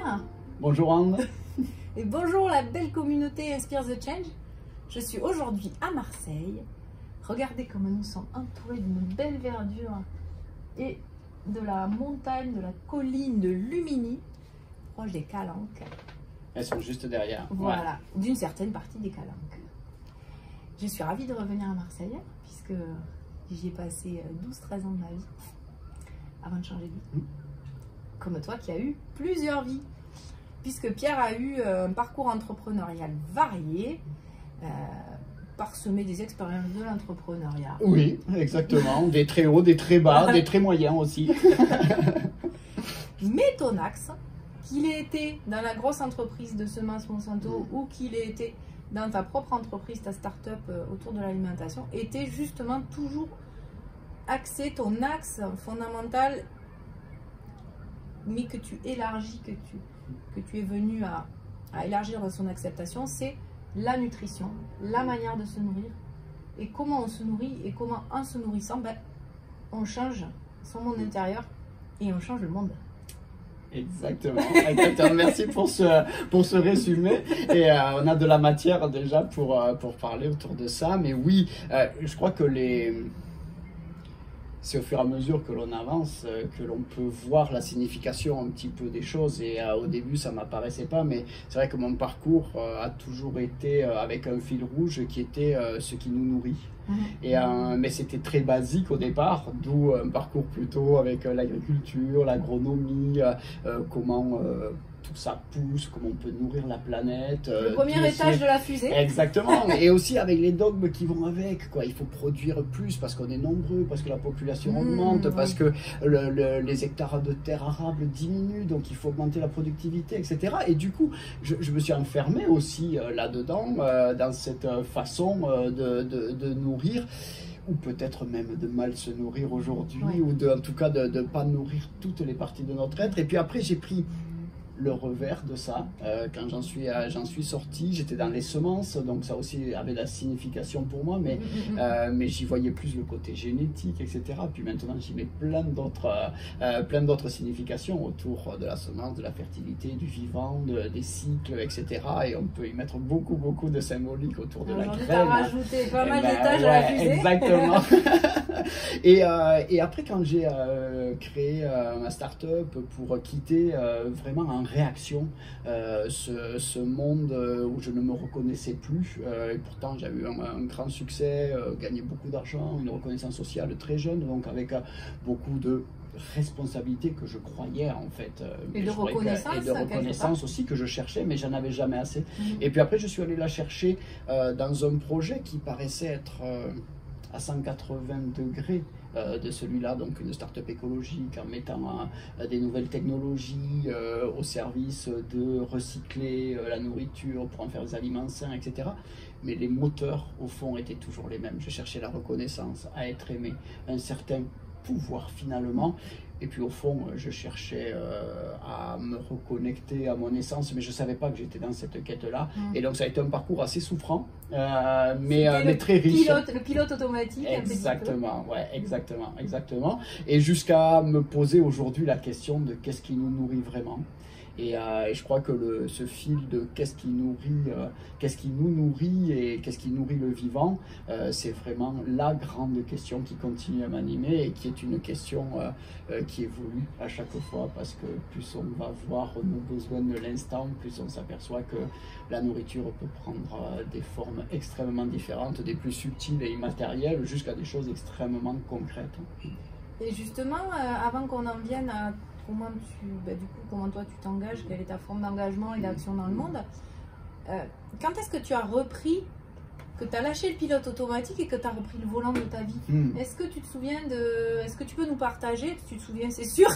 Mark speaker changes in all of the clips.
Speaker 1: Pierre.
Speaker 2: Bonjour Anne.
Speaker 1: Et bonjour la belle communauté Inspire the Change. Je suis aujourd'hui à Marseille. Regardez comme nous sommes entourés d'une belle verdure et de la montagne, de la colline de Lumini, proche des Calanques.
Speaker 2: Elles sont juste derrière.
Speaker 1: Voilà, ouais. D'une certaine partie des Calanques. Je suis ravie de revenir à Marseille, puisque j'y ai passé 12-13 ans de ma vie, avant de changer de vie. Comme toi qui as eu plusieurs vies, puisque Pierre a eu un parcours entrepreneurial varié, parsemé des expériences de l'entrepreneuriat.
Speaker 2: Oui, exactement. Des très hauts, des très bas, des très moyens aussi.
Speaker 1: Mais ton axe, qu'il ait été dans la grosse entreprise de semences Monsanto ou qu'il ait été dans ta propre entreprise, ta start-up autour de l'alimentation, était justement toujours axé, ton axe fondamental, mais que tu élargis, que tu es venu à élargir dans son acceptation, c'est la nutrition, la manière de se nourrir et comment on se nourrit et comment en se nourrissant, on change son monde intérieur et on change le monde.
Speaker 2: Exactement, exactement. Merci pour ce résumé. Et on a de la matière déjà pour parler autour de ça. Mais oui, je crois que c'est au fur et à mesure que l'on avance que l'on peut voir la signification un petit peu des choses. Et au début, ça ne m'apparaissait pas, mais c'est vrai que mon parcours a toujours été avec un fil rouge qui était ce qui nous nourrit. Et, mais c'était très basique au départ, d'où un parcours plutôt avec l'agriculture, l'agronomie, comment tout ça pousse, comment on peut nourrir la planète.
Speaker 1: Le premier étage de la fusée.
Speaker 2: Exactement, et aussi avec les dogmes qui vont avec, quoi. Il faut produire plus parce qu'on est nombreux, parce que la population augmente, parce que les hectares de terres arables diminuent, donc il faut augmenter la productivité, etc. Et du coup, je me suis enfermé aussi là-dedans, dans cette façon de nourrir, ou peut-être même de mal se nourrir aujourd'hui, ou en tout cas de ne pas nourrir toutes les parties de notre être. Et puis après, j'ai pris le revers de ça, quand j'en suis sorti, j'étais dans les semences, donc ça aussi avait de la signification pour moi, mais j'y voyais plus le côté génétique, etc. Puis maintenant, j'y mets plein d'autres significations autour de la semence, de la fertilité, du vivant, des cycles, etc. Et on peut y mettre beaucoup de symbolique autour de la graine.
Speaker 1: Tu as rajouté pas mal d'étages à la fusée.
Speaker 2: Exactement. Et après, quand j'ai créé ma start-up pour quitter vraiment en réaction ce monde où je ne me reconnaissais plus, et pourtant j'ai eu un grand succès, gagné beaucoup d'argent, une reconnaissance sociale très jeune, donc avec beaucoup de responsabilités que je croyais en fait,
Speaker 1: et de reconnaissance
Speaker 2: aussi que je cherchais, mais j'en avais jamais assez. Et puis après, je suis allé la chercher dans un projet qui paraissait être à 180 degrés de celui-là, donc une start-up écologique en mettant des nouvelles technologies au service de recycler la nourriture pour en faire des aliments sains, etc. Mais les moteurs, au fond, étaient toujours les mêmes. Je cherchais la reconnaissance, à être aimé, un certain pouvoir finalement. Et puis au fond, je cherchais à me reconnecter à mon essence, mais je ne savais pas que j'étais dans cette quête-là. Et donc ça a été un parcours assez souffrant, mais très riche.
Speaker 1: Le pilote automatique.
Speaker 2: Exactement, ouais, exactement. Et jusqu'à me poser aujourd'hui la question de qu'est-ce qui nous nourrit vraiment. Et je crois que ce fil de qu'est-ce qui nous nourrit et qu'est-ce qui nourrit le vivant, c'est vraiment la grande question qui continue à m'animer et qui est une question qui évolue à chaque fois, parce que plus on va voir nos besoins de l'instant, plus on s'aperçoit que la nourriture peut prendre des formes extrêmement différentes, des plus subtiles et immatérielles jusqu'à des choses extrêmement concrètes.
Speaker 1: Et justement, avant qu'on en vienne à comment toi tu t'engages, quelle est ta forme d'engagement et d'action dans le monde, quand est-ce que tu as repris, que tu as lâché le pilote automatique et que tu as repris le volant de ta vie? Est-ce que tu te souviens est-ce que tu peux nous partager, tu te souviens c'est sûr,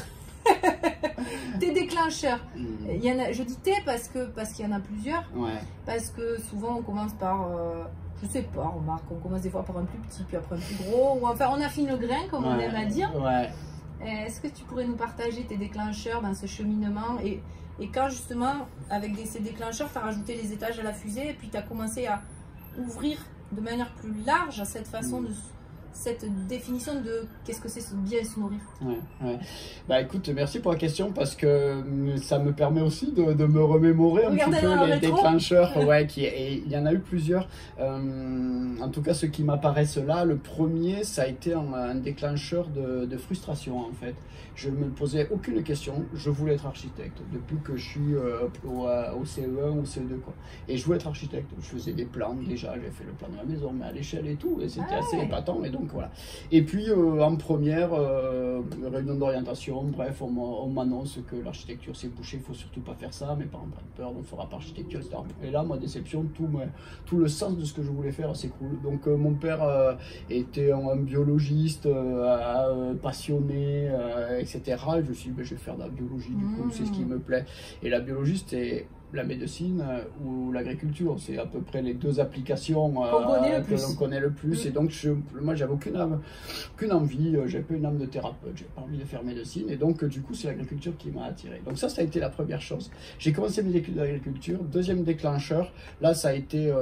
Speaker 1: tes déclencheurs? Je dis tes parce qu'il y en a plusieurs, parce que souvent on commence par je sais pas, remarque, on commence des fois par un plus petit puis après un plus gros, ou enfin on affine le grain comme on aime à dire. Est-ce que tu pourrais nous partager tes déclencheurs dans ce cheminement et quand justement, avec ces déclencheurs, tu as rajouté les étages à la fusée et puis tu as commencé à ouvrir de manière plus large à cette façon cette définition de qu'est-ce que c'est bien se nourrir?
Speaker 2: Ouais. Bah écoute, merci pour la question parce que ça me permet aussi de me remémorer un petit peu les déclencheurs. Ouais, et il y en a eu plusieurs. En tout cas, ceux qui m'apparaissent là, le premier, ça a été un déclencheur de frustration en fait. Je ne me posais aucune question, je voulais être architecte depuis que je suis au CE1 ou CE2 quoi. Et je voulais être architecte, je faisais des plans déjà, j'ai fait le plan de la maison mais à l'échelle et tout, et c'était assez épatant et donc voilà. Et puis en première réunion d'orientation, bref, on m'annonce que l'architecture c'est bouché, il faut surtout pas faire ça, mes parents prennent peur, donc on fera pas architecture, etc. Et là, ma déception, tout le sens de ce que je voulais faire s'écroule. Donc mon père était un biologiste passionné, etc. Et je me suis dit, ben, je vais faire de la biologie, du coup, c'est ce qui me plaît. Et la biologie, c'était la médecine ou l'agriculture, c'est à peu près les deux applications que l'on connaît le plus. Et donc, moi, j'avais aucune envie, j'avais pas une âme de thérapeute, j'avais pas envie de faire médecine. Et donc, du coup, c'est l'agriculture qui m'a attiré. Donc ça a été la première chose. J'ai commencé mes études d'agriculture. Deuxième déclencheur, là, ça a été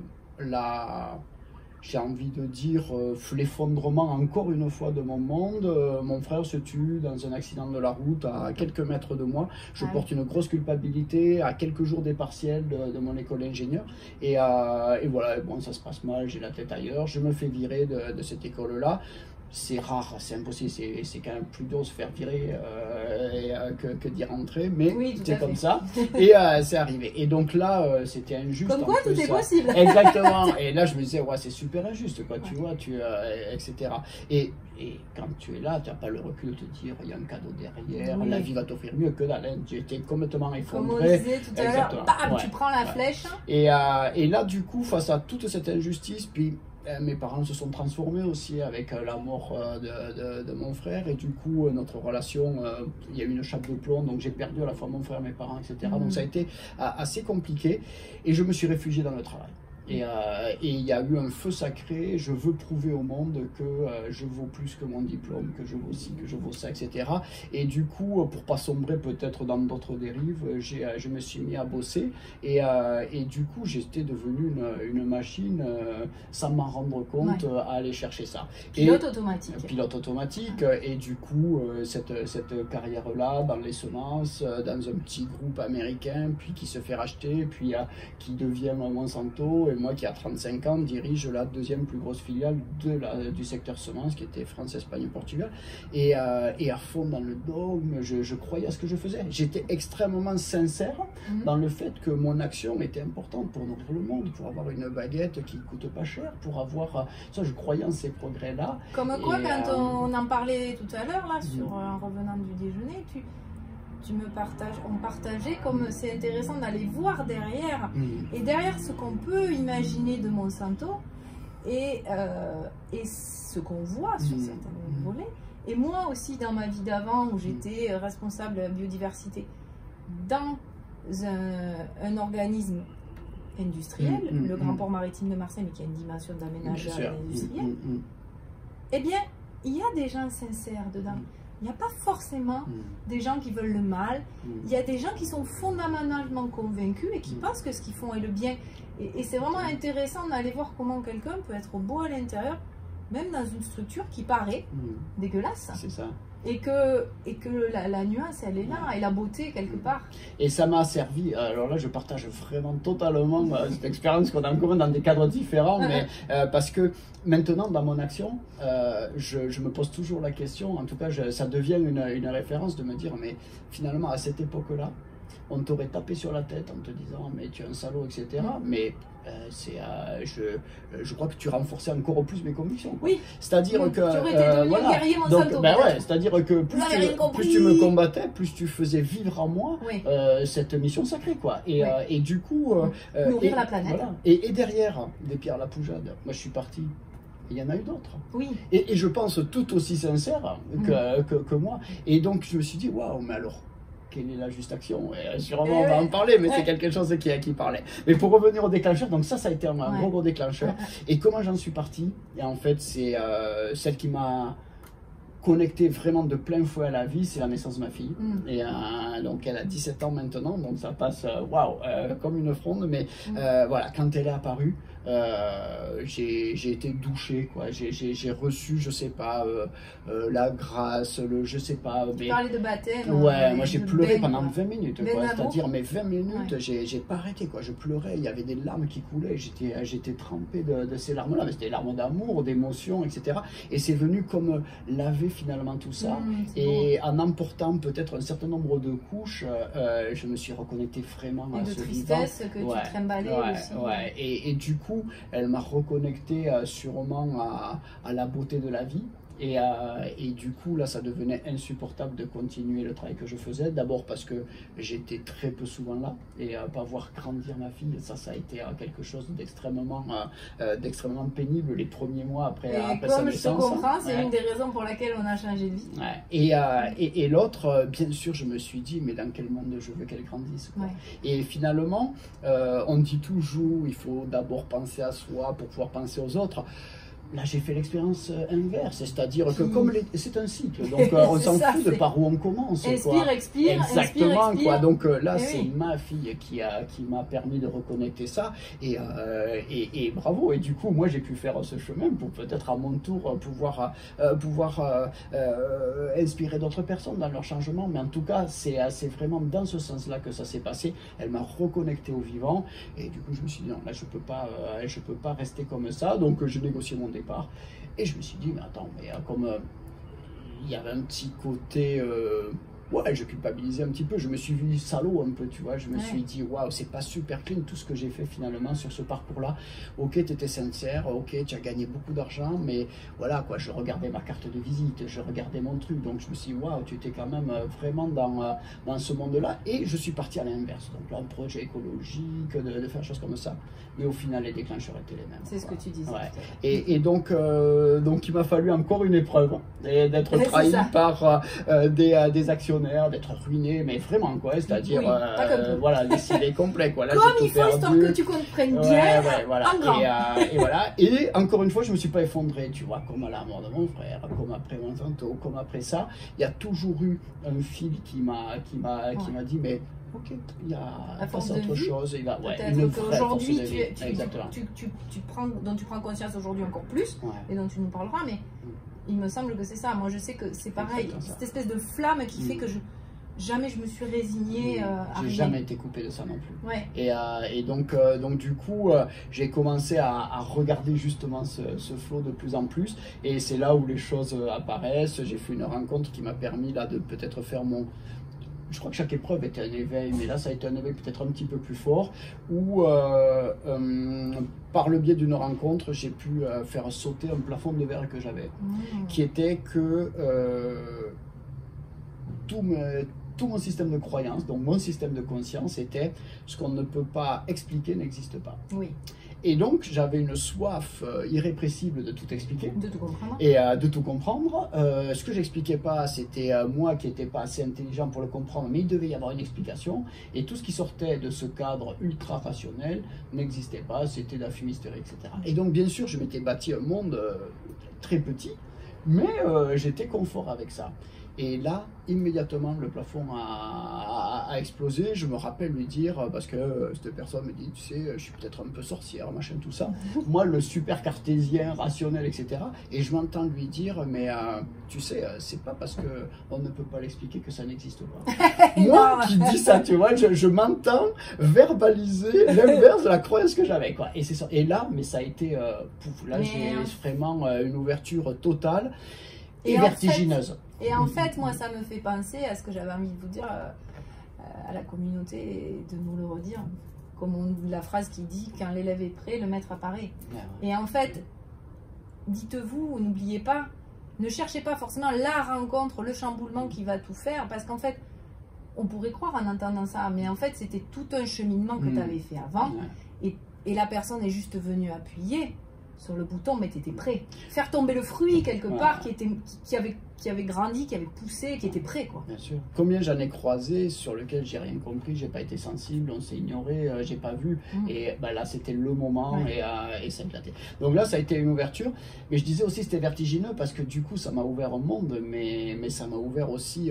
Speaker 2: j'ai envie de dire l'effondrement encore une fois de mon monde. Mon frère se tue dans un accident de la route à quelques mètres de moi. Je porte une grosse culpabilité à quelques jours des partiels de mon école d'ingénieur. Et voilà, bon, ça se passe mal, j'ai la tête ailleurs. Je me fais virer de cette école-là. C'est rare, c'est impossible, c'est quand même plus dur de se faire virer que d'y rentrer, mais c'est comme ça, et c'est arrivé. Et donc là, c'était injuste.
Speaker 1: Comme quoi, tout est possible.
Speaker 2: Exactement, et là je me disais, ouais, c'est super injuste, quoi, tu vois, etc. Et quand tu es là, tu n'as pas le recul de te dire, il y a un cadeau derrière, la vie va t'offrir mieux que dalle, tu étais complètement effondré.
Speaker 1: Comme on disait tout à l'heure, tu prends la flèche.
Speaker 2: Et là, du coup, face à toute cette injustice, puis mes parents se sont transformés aussi avec la mort de mon frère et du coup notre relation, il y a eu une chape de plomb, donc j'ai perdu à la fois mon frère, mes parents, etc. Donc ça a été assez compliqué et je me suis réfugié dans le travail. Et il y a eu un feu sacré, je veux prouver au monde que je vaux plus que mon diplôme, que je vaux ci, que je vaux ça, etc. Et du coup, pour pas sombrer peut-être dans d'autres dérives, je me suis mis à bosser et du coup, j'étais devenu une machine sans m'en rendre compte à aller chercher ça.
Speaker 1: Pilote automatique.
Speaker 2: Pilote automatique. Et du coup, cette carrière-là, dans les semences, dans un petit groupe américain, puis qui se fait racheter, puis qui devient Monsanto. Et moi qui a 35 ans dirige la deuxième plus grosse filiale du secteur semences qui était France, Espagne, Portugal et à fond dans le dogme, je croyais à ce que je faisais, j'étais extrêmement sincère dans le fait que mon action était importante pour nourrir le monde, pour avoir une baguette qui coûte pas cher, pour avoir ça, je croyais en ces progrès là.
Speaker 1: Comme quoi quand on en parlait tout à l'heure là en revenant du déjeuner, on partageait comme c'est intéressant d'aller voir derrière, et derrière ce qu'on peut imaginer de Monsanto et ce qu'on voit sur certains volets. Et moi aussi dans ma vie d'avant où j'étais responsable biodiversité dans un organisme industriel, le Grand Port Maritime de Marseille, mais qui a une dimension d'aménageur industriel, eh bien il y a des gens sincères dedans. Il n'y a pas forcément des gens qui veulent le mal. Il y a des gens qui sont fondamentalement convaincus et qui pensent que ce qu'ils font est le bien. Et c'est vraiment intéressant d'aller voir comment quelqu'un peut être beau à l'intérieur, même dans une structure qui paraît dégueulasse.
Speaker 2: C'est ça.
Speaker 1: Et que la nuance, elle est là, et la beauté, quelque part.
Speaker 2: Et ça m'a servi, alors là je partage vraiment totalement cette expérience qu'on a en commun dans des cadres différents, mais parce que maintenant dans mon action, je me pose toujours la question, en tout cas ça devient une référence de me dire, mais finalement à cette époque-là, on t'aurait tapé sur la tête en te disant mais tu es un salaud, etc. Mais je crois que tu renforçais encore plus mes convictions. Quoi.
Speaker 1: Oui.
Speaker 2: C'est-à-dire que
Speaker 1: tu aurais été devenu un guerrier Monsanto.
Speaker 2: Donc, c'est-à-dire que plus tu me combattais, plus tu faisais vivre en moi cette mission sacrée, quoi. Et du coup,
Speaker 1: nourrir la planète.
Speaker 2: Voilà. Et derrière des pierres à la Poujade, moi je suis parti. Il y en a eu d'autres.
Speaker 1: Oui.
Speaker 2: Et je pense tout aussi sincère que moi. Et donc je me suis dit waouh, mais alors. Quelle est la juste action? Et sûrement on va en parler, mais c'est quelque chose qui parlait. Mais pour revenir au déclencheur, donc ça a été un gros déclencheur. Et comment j'en suis parti? Et en fait, c'est celle qui m'a connecté vraiment de plein fouet à la vie, c'est la naissance de ma fille. Et donc elle a 17 ans maintenant, donc ça passe waouh, comme une fronde. Mais voilà, quand elle est apparue, j'ai été douché, quoi. J'ai reçu, je sais pas, la grâce, je sais pas.
Speaker 1: Tu parlais de baptême.
Speaker 2: Ouais, moi j'ai pleuré pendant 20 minutes,
Speaker 1: Ben
Speaker 2: quoi. C'est-à-dire, mais 20 minutes,
Speaker 1: ouais.
Speaker 2: j'ai pas arrêté, quoi. Je pleurais, il y avait des larmes qui coulaient, j'étais trempé de ces larmes-là, mais c'était des larmes d'amour, d'émotion, etc. Et c'est venu comme laver finalement tout ça. Et en emportant peut-être un certain nombre de couches, je me suis reconnecté vraiment à ce vivant.
Speaker 1: Et de tristesse que tu trimballais aussi.
Speaker 2: Ouais. Et du coup, elle m'a reconnecté sûrement à la beauté de la vie. Et du coup, là, ça devenait insupportable de continuer le travail que je faisais. D'abord parce que j'étais très peu souvent là. Et pas voir grandir ma fille, ça a été quelque chose d'extrêmement pénible les premiers mois après sa naissance.
Speaker 1: Comme je te comprends, c'est une des raisons pour laquelle on a changé de vie.
Speaker 2: Ouais. Et l'autre, bien sûr, je me suis dit, mais dans quel monde je veux qu'elle grandisse, quoi. Ouais. Et finalement, on dit toujours, il faut d'abord penser à soi pour pouvoir penser aux autres. Là, j'ai fait l'expérience inverse, c'est-à-dire que comme c'est un cycle, donc on s'en fout de par où on commence.
Speaker 1: Inspire, expire,
Speaker 2: exactement,
Speaker 1: inspire, expire.
Speaker 2: Quoi. Donc là, c'est ma fille qui m'a permis de reconnecter ça, et bravo. Et du coup, moi, j'ai pu faire ce chemin pour peut-être à mon tour pouvoir inspirer d'autres personnes dans leur changement. Mais en tout cas, c'est vraiment dans ce sens-là que ça s'est passé. Elle m'a reconnecté au vivant, et du coup, je me suis dit non, là, je peux pas rester comme ça. Donc, je négociais mon départ. Et je me suis dit, mais attends, mais comme il y avait un petit côté, ouais, je culpabilisais un petit peu, je me suis vu salaud un peu, tu vois, je me suis dit, waouh, c'est pas super clean tout ce que j'ai fait finalement sur ce parcours-là. Ok, tu étais sincère, ok, tu as gagné beaucoup d'argent, mais voilà, quoi, je regardais ma carte de visite, je regardais mon truc, donc je me suis dit, waouh, tu étais quand même vraiment dans ce monde-là, et je suis parti à l'inverse, donc là, un projet écologique, de faire des choses comme ça. Mais au final, les déclencheurs étaient les mêmes.
Speaker 1: C'est ce que tu disais.
Speaker 2: Ouais. Et donc, il m'a fallu encore une épreuve, et d'être trahi par des actionnaires, d'être ruiné, mais vraiment, quoi. C'est-à-dire, voilà, décider complet, quoi. Là,
Speaker 1: comme il faut, histoire que tu comprennes bien,
Speaker 2: voilà.
Speaker 1: En grand.
Speaker 2: Et voilà. Et encore une fois, je me suis pas effondré, tu vois, comme à la mort de mon frère, comme après mon tantôt, comme après ça. Il y a toujours eu un fil qui m'a dit, mais ok, il y a autre chose.
Speaker 1: Peut-être qu'aujourd'hui, tu prends conscience aujourd'hui encore plus, et dont tu nous parleras, mais il me semble que c'est ça. Moi, je sais que c'est pareil, cette espèce de flamme qui fait que jamais je me suis résignée à
Speaker 2: j'ai jamais été coupé de ça non plus.
Speaker 1: Ouais.
Speaker 2: Et donc du coup, j'ai commencé à regarder justement ce flow de plus en plus, et c'est là où les choses apparaissent. J'ai fait une rencontre qui m'a permis là de peut-être faire mon... Je crois que chaque épreuve était un éveil, mais là ça a été un éveil peut-être un petit peu plus fort, où par le biais d'une rencontre, j'ai pu faire sauter un plafond de verre que j'avais, qui était que tout mon système de croyance, donc mon système de conscience, était ce qu'on ne peut pas expliquer n'existe pas.
Speaker 1: Oui.
Speaker 2: Et donc, j'avais une soif irrépressible de tout expliquer.
Speaker 1: De tout comprendre.
Speaker 2: Et de tout comprendre. Ce que j'expliquais pas, c'était moi qui n'étais pas assez intelligent pour le comprendre, mais il devait y avoir une explication. Et tout ce qui sortait de ce cadre ultra rationnel n'existait pas, c'était de la fumisterie, etc. Et donc, bien sûr, je m'étais bâti un monde très petit, mais j'étais confort avec ça. Et là, immédiatement, le plafond a explosé. Je me rappelle lui dire, parce que cette personne me dit, tu sais, je suis peut-être un peu sorcière, machin, tout ça. Moi, le super cartésien, rationnel, etc. Et je m'entends lui dire, mais tu sais, c'est pas parce qu'on ne peut pas l'expliquer que ça n'existe pas. Moi qui dis ça, tu vois, je m'entends verbaliser l'inverse de la croyance que j'avais, quoi. Et c'est ça. Et là, mais ça a été, pouf, là, j'ai vraiment une ouverture totale et vertigineuse.
Speaker 1: Et en fait, moi, ça me fait penser à ce que j'avais envie de vous dire à la communauté, et de nous le redire, comme la phrase qui dit « Quand l'élève est prêt, le maître apparaît ». Et en fait, dites-vous, n'oubliez pas, ne cherchez pas forcément la rencontre, le chamboulement qui va tout faire, parce qu'en fait, on pourrait croire en entendant ça, mais en fait, c'était tout un cheminement que tu avais fait avant, et la personne est juste venue appuyer sur le bouton, mais tu étais prêt. Faire tomber le fruit quelque part qui qui avait grandi, qui avait poussé, qui était prêt, quoi.
Speaker 2: Bien sûr. Combien j'en ai croisé sur lequel j'ai rien compris, j'ai pas été sensible, on s'est ignoré, j'ai pas vu. Et bah, là, c'était le moment et ça éclatait. Donc là, ça a été une ouverture. Mais je disais aussi c'était vertigineux parce que du coup, ça m'a ouvert un monde, mais ça m'a ouvert aussi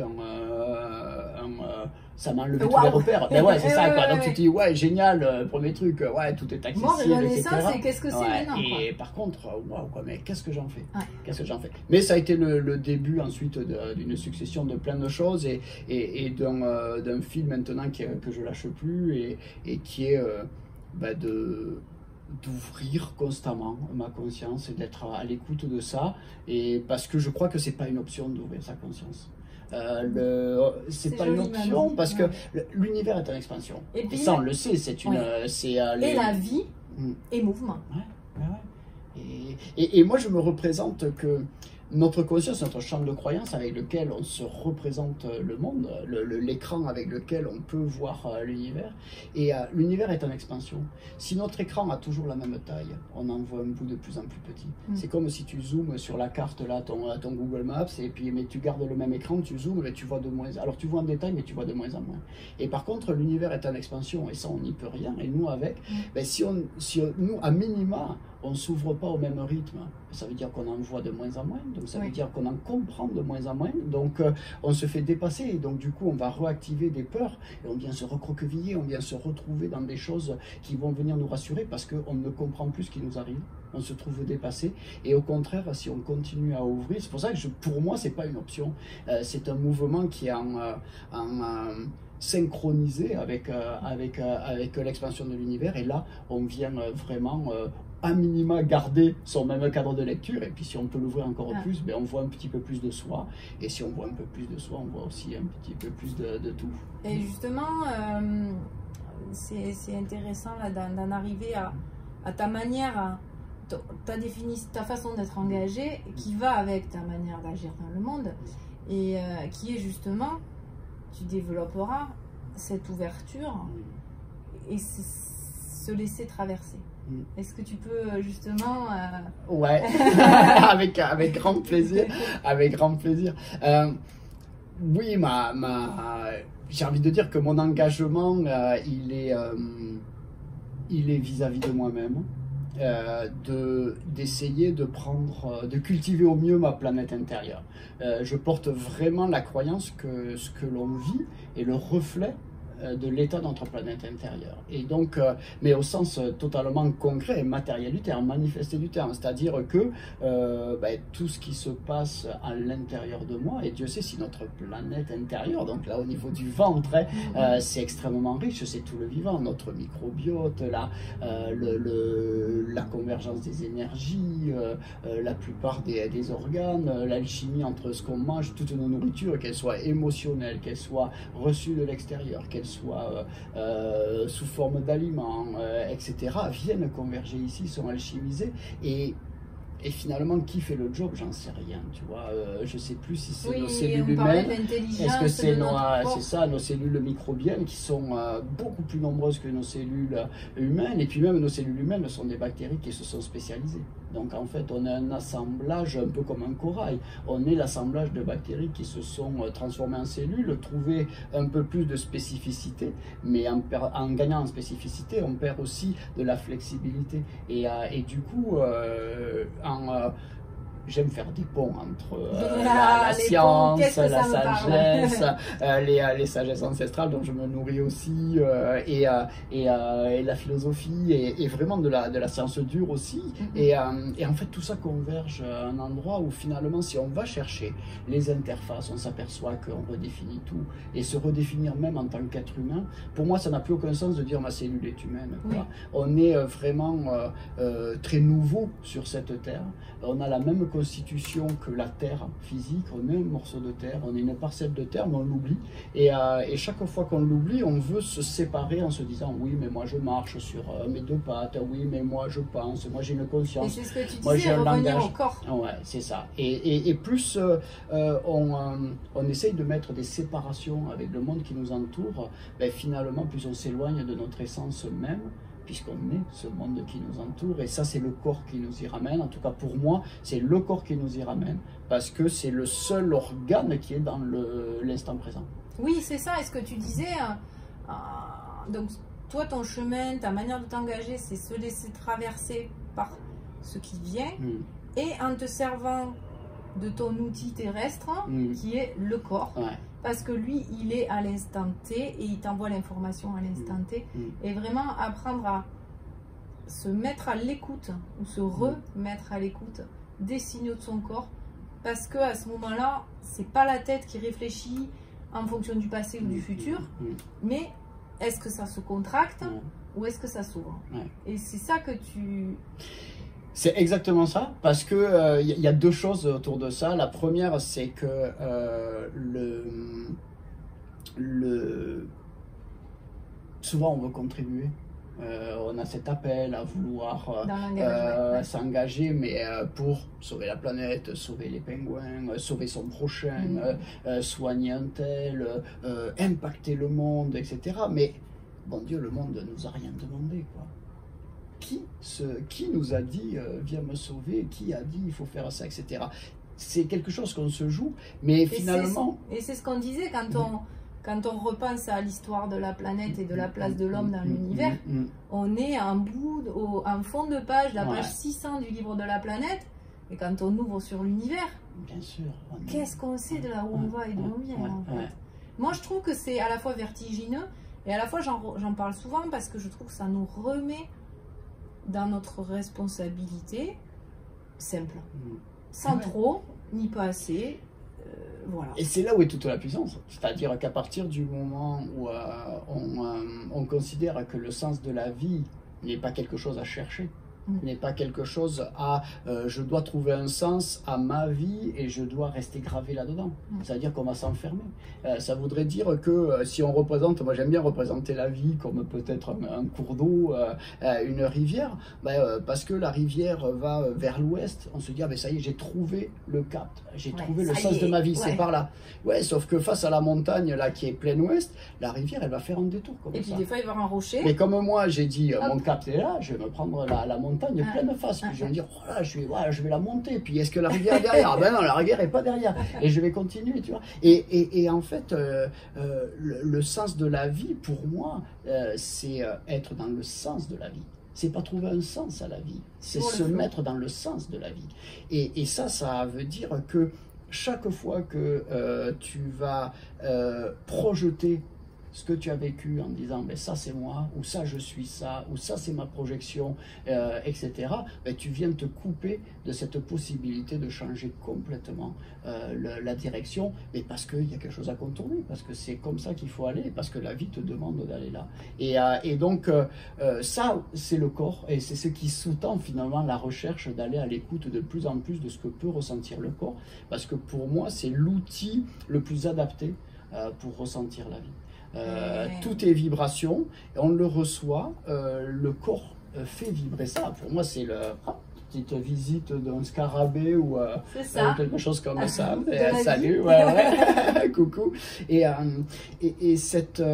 Speaker 2: ça m'a enlevé tous les repères. Mais ouais, c'est ça, quoi. Donc tu te dis, ouais, génial, premier truc, ouais, tout est accessible,
Speaker 1: Mort et renaissance, et qu'est-ce que c'est maintenant, quoi.
Speaker 2: Et par contre, waouh, quoi, mais qu'est-ce que j'en fais? Qu'est-ce que j'en fais? Mais ça a été le début ensuite d'une succession de plein de choses et d'un fil maintenant que je lâche plus et qui est bah, d'ouvrir constamment ma conscience et d'être à l'écoute de ça, et parce que je crois que c'est pas une option d'ouvrir sa conscience. C'est pas une option parce que l'univers est en expansion. Et puis, ça on le sait, c'est une.
Speaker 1: Et la vie est mouvement.
Speaker 2: Et moi je me représente que notre conscience, notre champ de croyance avec lequel on se représente le monde, l'écran avec lequel on peut voir l'univers, et l'univers est en expansion. Si notre écran a toujours la même taille, on en voit un bout de plus en plus petit. C'est comme si tu zoomes sur la carte, là, ton Google Maps, et puis mais tu gardes le même écran, tu zoomes, mais tu vois de moins. Alors tu vois en détail, mais tu vois de moins en moins. Et par contre, l'univers est en expansion, et ça on n'y peut rien. Et nous avec, ben, si nous à minima, on ne s'ouvre pas au même rythme, ça veut dire qu'on en voit de moins en moins, donc ça veut dire qu'on en comprend de moins en moins, donc on se fait dépasser, et donc du coup on va réactiver des peurs, et on vient se recroqueviller, on vient se retrouver dans des choses qui vont venir nous rassurer, parce qu'on ne comprend plus ce qui nous arrive, on se trouve dépassé, et au contraire, si on continue à ouvrir, c'est pour ça que pour moi c'est pas une option, c'est un mouvement qui est synchronisé avec l'expansion de l'univers, et là on vient vraiment à minima garder son même cadre de lecture, et puis si on peut l'ouvrir encore plus, ben on voit un petit peu plus de soi, et si on voit un peu plus de soi, on voit aussi un petit peu plus de tout.
Speaker 1: Et justement, c'est intéressant d'en arriver à ta manière, ta façon d'être engagé, qui va avec ta manière d'agir dans le monde, et qui est justement, tu développeras cette ouverture et se laisser traverser. Est-ce que tu peux justement...
Speaker 2: Ouais, avec grand plaisir, avec grand plaisir. Oui, j'ai envie de dire que mon engagement, il est vis-à-vis de moi-même, d'essayer de cultiver au mieux ma planète intérieure. Je porte vraiment la croyance que ce que l'on vit est le reflet de l'état de notre planète intérieure. Et donc, mais au sens totalement concret et matériel du terme, manifesté du terme, c'est-à-dire que tout ce qui se passe à l'intérieur de moi, et Dieu sait si notre planète intérieure, donc là au niveau du ventre, c'est extrêmement riche, c'est tout le vivant, notre microbiote, la convergence des énergies, la plupart des organes, l'alchimie entre ce qu'on mange, toutes nos nourritures, qu'elles soient émotionnelles, qu'elles soient reçues de l'extérieur, qu'elles soient sous forme d'aliments, etc., viennent converger ici, sont alchimisées, et finalement, qui fait le job, j'en sais rien, tu vois. Je sais plus si c'est nos cellules humaines, est-ce que c'est nos cellules microbiennes qui sont beaucoup plus nombreuses que nos cellules humaines, et puis même nos cellules humaines sont des bactéries qui se sont spécialisées. Donc en fait, on a un assemblage un peu comme un corail. On est l'assemblage de bactéries qui se sont transformées en cellules, trouver un peu plus de spécificité, mais en gagnant en spécificité, on perd aussi de la flexibilité. Et du coup, j'aime faire des ponts entre la science, la sagesse, les sagesses ancestrales dont je me nourris aussi, et la philosophie, et vraiment de la science dure aussi. Et en fait, tout ça converge à un endroit où finalement, si on va chercher les interfaces, on s'aperçoit qu'on redéfinit tout. Et se redéfinir même en tant qu'être humain, pour moi, ça n'a plus aucun sens de dire ma cellule est humaine, quoi. Oui. On est vraiment très nouveau sur cette terre. On a la même constitution que la terre physique, on est un morceau de terre, on est une parcelle de terre, mais on l'oublie. Et chaque fois qu'on l'oublie, on veut se séparer en se disant oui, mais moi je marche sur mes deux pattes, oui, mais moi je pense, moi j'ai une conscience.
Speaker 1: Et c'est ce que tu disais, revenir au corps.
Speaker 2: Ouais, c'est ça. Et plus on essaye de mettre des séparations avec le monde qui nous entoure, ben, finalement, plus on s'éloigne de notre essence même. puisqu'on est ce monde qui nous entoure, et ça c'est le corps qui nous y ramène. En tout cas pour moi, c'est le corps qui nous y ramène, parce que c'est le seul organe qui est dans l'instant présent.
Speaker 1: Oui, c'est ça. Et ce que tu disais, donc toi, ton chemin, ta manière de t'engager, c'est se laisser traverser par ce qui vient, et en te servant de ton outil terrestre, qui est le corps.
Speaker 2: Ouais.
Speaker 1: Parce que lui, il est à l'instant T et il t'envoie l'information à l'instant T. Et vraiment apprendre à se mettre à l'écoute ou se remettre à l'écoute des signaux de son corps. Parce qu'à ce moment-là, c'est pas la tête qui réfléchit en fonction du passé ou du futur, mais est-ce que ça se contracte ou est-ce que ça s'ouvre? Et c'est ça que tu...
Speaker 2: C'est exactement ça, parce que y a deux choses autour de ça. La première, c'est que souvent on veut contribuer. On a cet appel à vouloir s'engager, mais pour sauver la planète, sauver les pingouins, sauver son prochain, soigner un tel, impacter le monde, etc. Mais bon Dieu, le monde ne nous a rien demandé, quoi. Qui nous a dit viens me sauver, qui a dit il faut faire ça, etc. C'est quelque chose qu'on se joue, mais finalement...
Speaker 1: Et c'est ce qu'on disait quand on repense à l'histoire de la planète et de la place de l'homme dans l'univers, on est en fond de page, la page 600 du livre de la planète, et quand on ouvre sur l'univers,
Speaker 2: bien sûr,
Speaker 1: qu'est-ce qu'on sait de là où on va et d'où on vient en fait. Moi je trouve que c'est à la fois vertigineux, et à la fois j'en parle souvent parce que je trouve que ça nous remet dans notre responsabilité simple, sans trop, ni pas assez, voilà.
Speaker 2: Et c'est là où est toute la puissance, c'est-à-dire qu'à partir du moment où on considère que le sens de la vie n'est pas quelque chose à chercher, n'est pas quelque chose à je dois trouver un sens à ma vie et je dois rester gravé là-dedans. C'est-à-dire qu'on va s'enfermer. Ça voudrait dire que si on représente, moi j'aime bien représenter la vie comme peut-être un cours d'eau, une rivière, parce que la rivière va vers l'ouest, on se dit ah ben ça y est, j'ai trouvé le cap, j'ai trouvé le sens de ma vie, c'est par là. Ouais, sauf que face à la montagne là qui est plein ouest, la rivière elle va faire un détour comme ça.
Speaker 1: Et puis des fois il va y avoir un rocher.
Speaker 2: Mais comme moi j'ai dit mon cap est là, je vais me prendre la montagne pleine face, puis je vais me dire oh là, je vais la monter, puis est-ce que la rivière est derrière? Ben non, la rivière est pas derrière, et je vais continuer, tu vois. Et en fait le sens de la vie pour moi c'est être dans le sens de la vie. C'est pas trouver un sens à la vie, c'est se mettre dans le sens de la vie. Et ça veut dire que chaque fois que tu vas projeter ce que tu as vécu en disant ben ça c'est moi, ou ça je suis ça, ou ça c'est ma projection, etc., ben, tu viens te couper de cette possibilité de changer complètement la direction, mais parce qu'il y a quelque chose à contourner, parce que c'est comme ça qu'il faut aller, parce que la vie te demande d'aller là. Et donc ça c'est le corps, et c'est ce qui sous-tend finalement la recherche d'aller à l'écoute de plus en plus de ce que peut ressentir le corps, parce que pour moi c'est l'outil le plus adapté pour ressentir la vie. Tout est vibration, on le reçoit, le corps fait vibrer ça. Pour moi, c'est la petite visite d'un scarabée ou quelque chose comme ça. Salut, coucou. Et cette...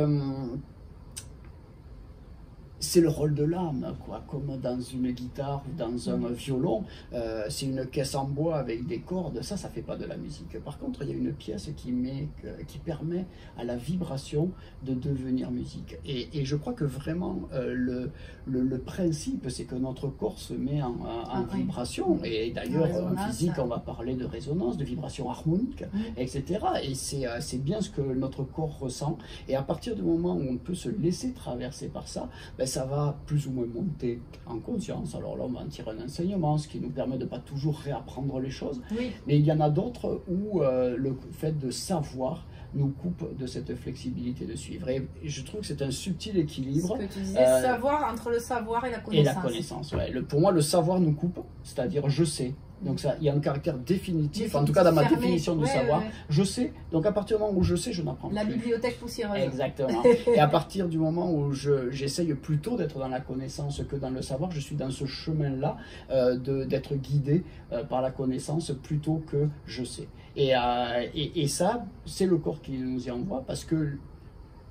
Speaker 2: c'est le rôle de l'âme, quoi, comme dans une guitare ou dans un violon. C'est une caisse en bois avec des cordes, ça fait pas de la musique. Par contre, il y a une pièce qui permet à la vibration de devenir musique. Et je crois que vraiment, le principe, c'est que notre corps se met en vibration. Et d'ailleurs, en physique, on va parler de résonance, de vibration harmonique, etc. Et c'est bien ce que notre corps ressent. Et à partir du moment où on peut se laisser traverser par ça, ça va plus ou moins monter en conscience. Alors là, on va en tirer un enseignement, ce qui nous permet de ne pas toujours réapprendre les choses. Mais il y en a d'autres où le fait de savoir nous coupe de cette flexibilité de suivre. Et je trouve que c'est un subtil équilibre.
Speaker 1: Ce que tu disais, savoir entre le savoir et la connaissance.
Speaker 2: Et la connaissance, pour moi, le savoir nous coupe, c'est-à-dire je sais. Donc ça, il y a un caractère définitif, en tout cas dans ma définition du savoir. Je sais, donc à partir du moment où je sais, je n'apprends plus.
Speaker 1: La bibliothèque poussiéreuse.
Speaker 2: Exactement. Et à partir du moment où j'essaye plutôt d'être dans la connaissance que dans le savoir, je suis dans ce chemin-là d'être guidé par la connaissance plutôt que je sais. Et ça, c'est le corps qui nous y envoie, parce que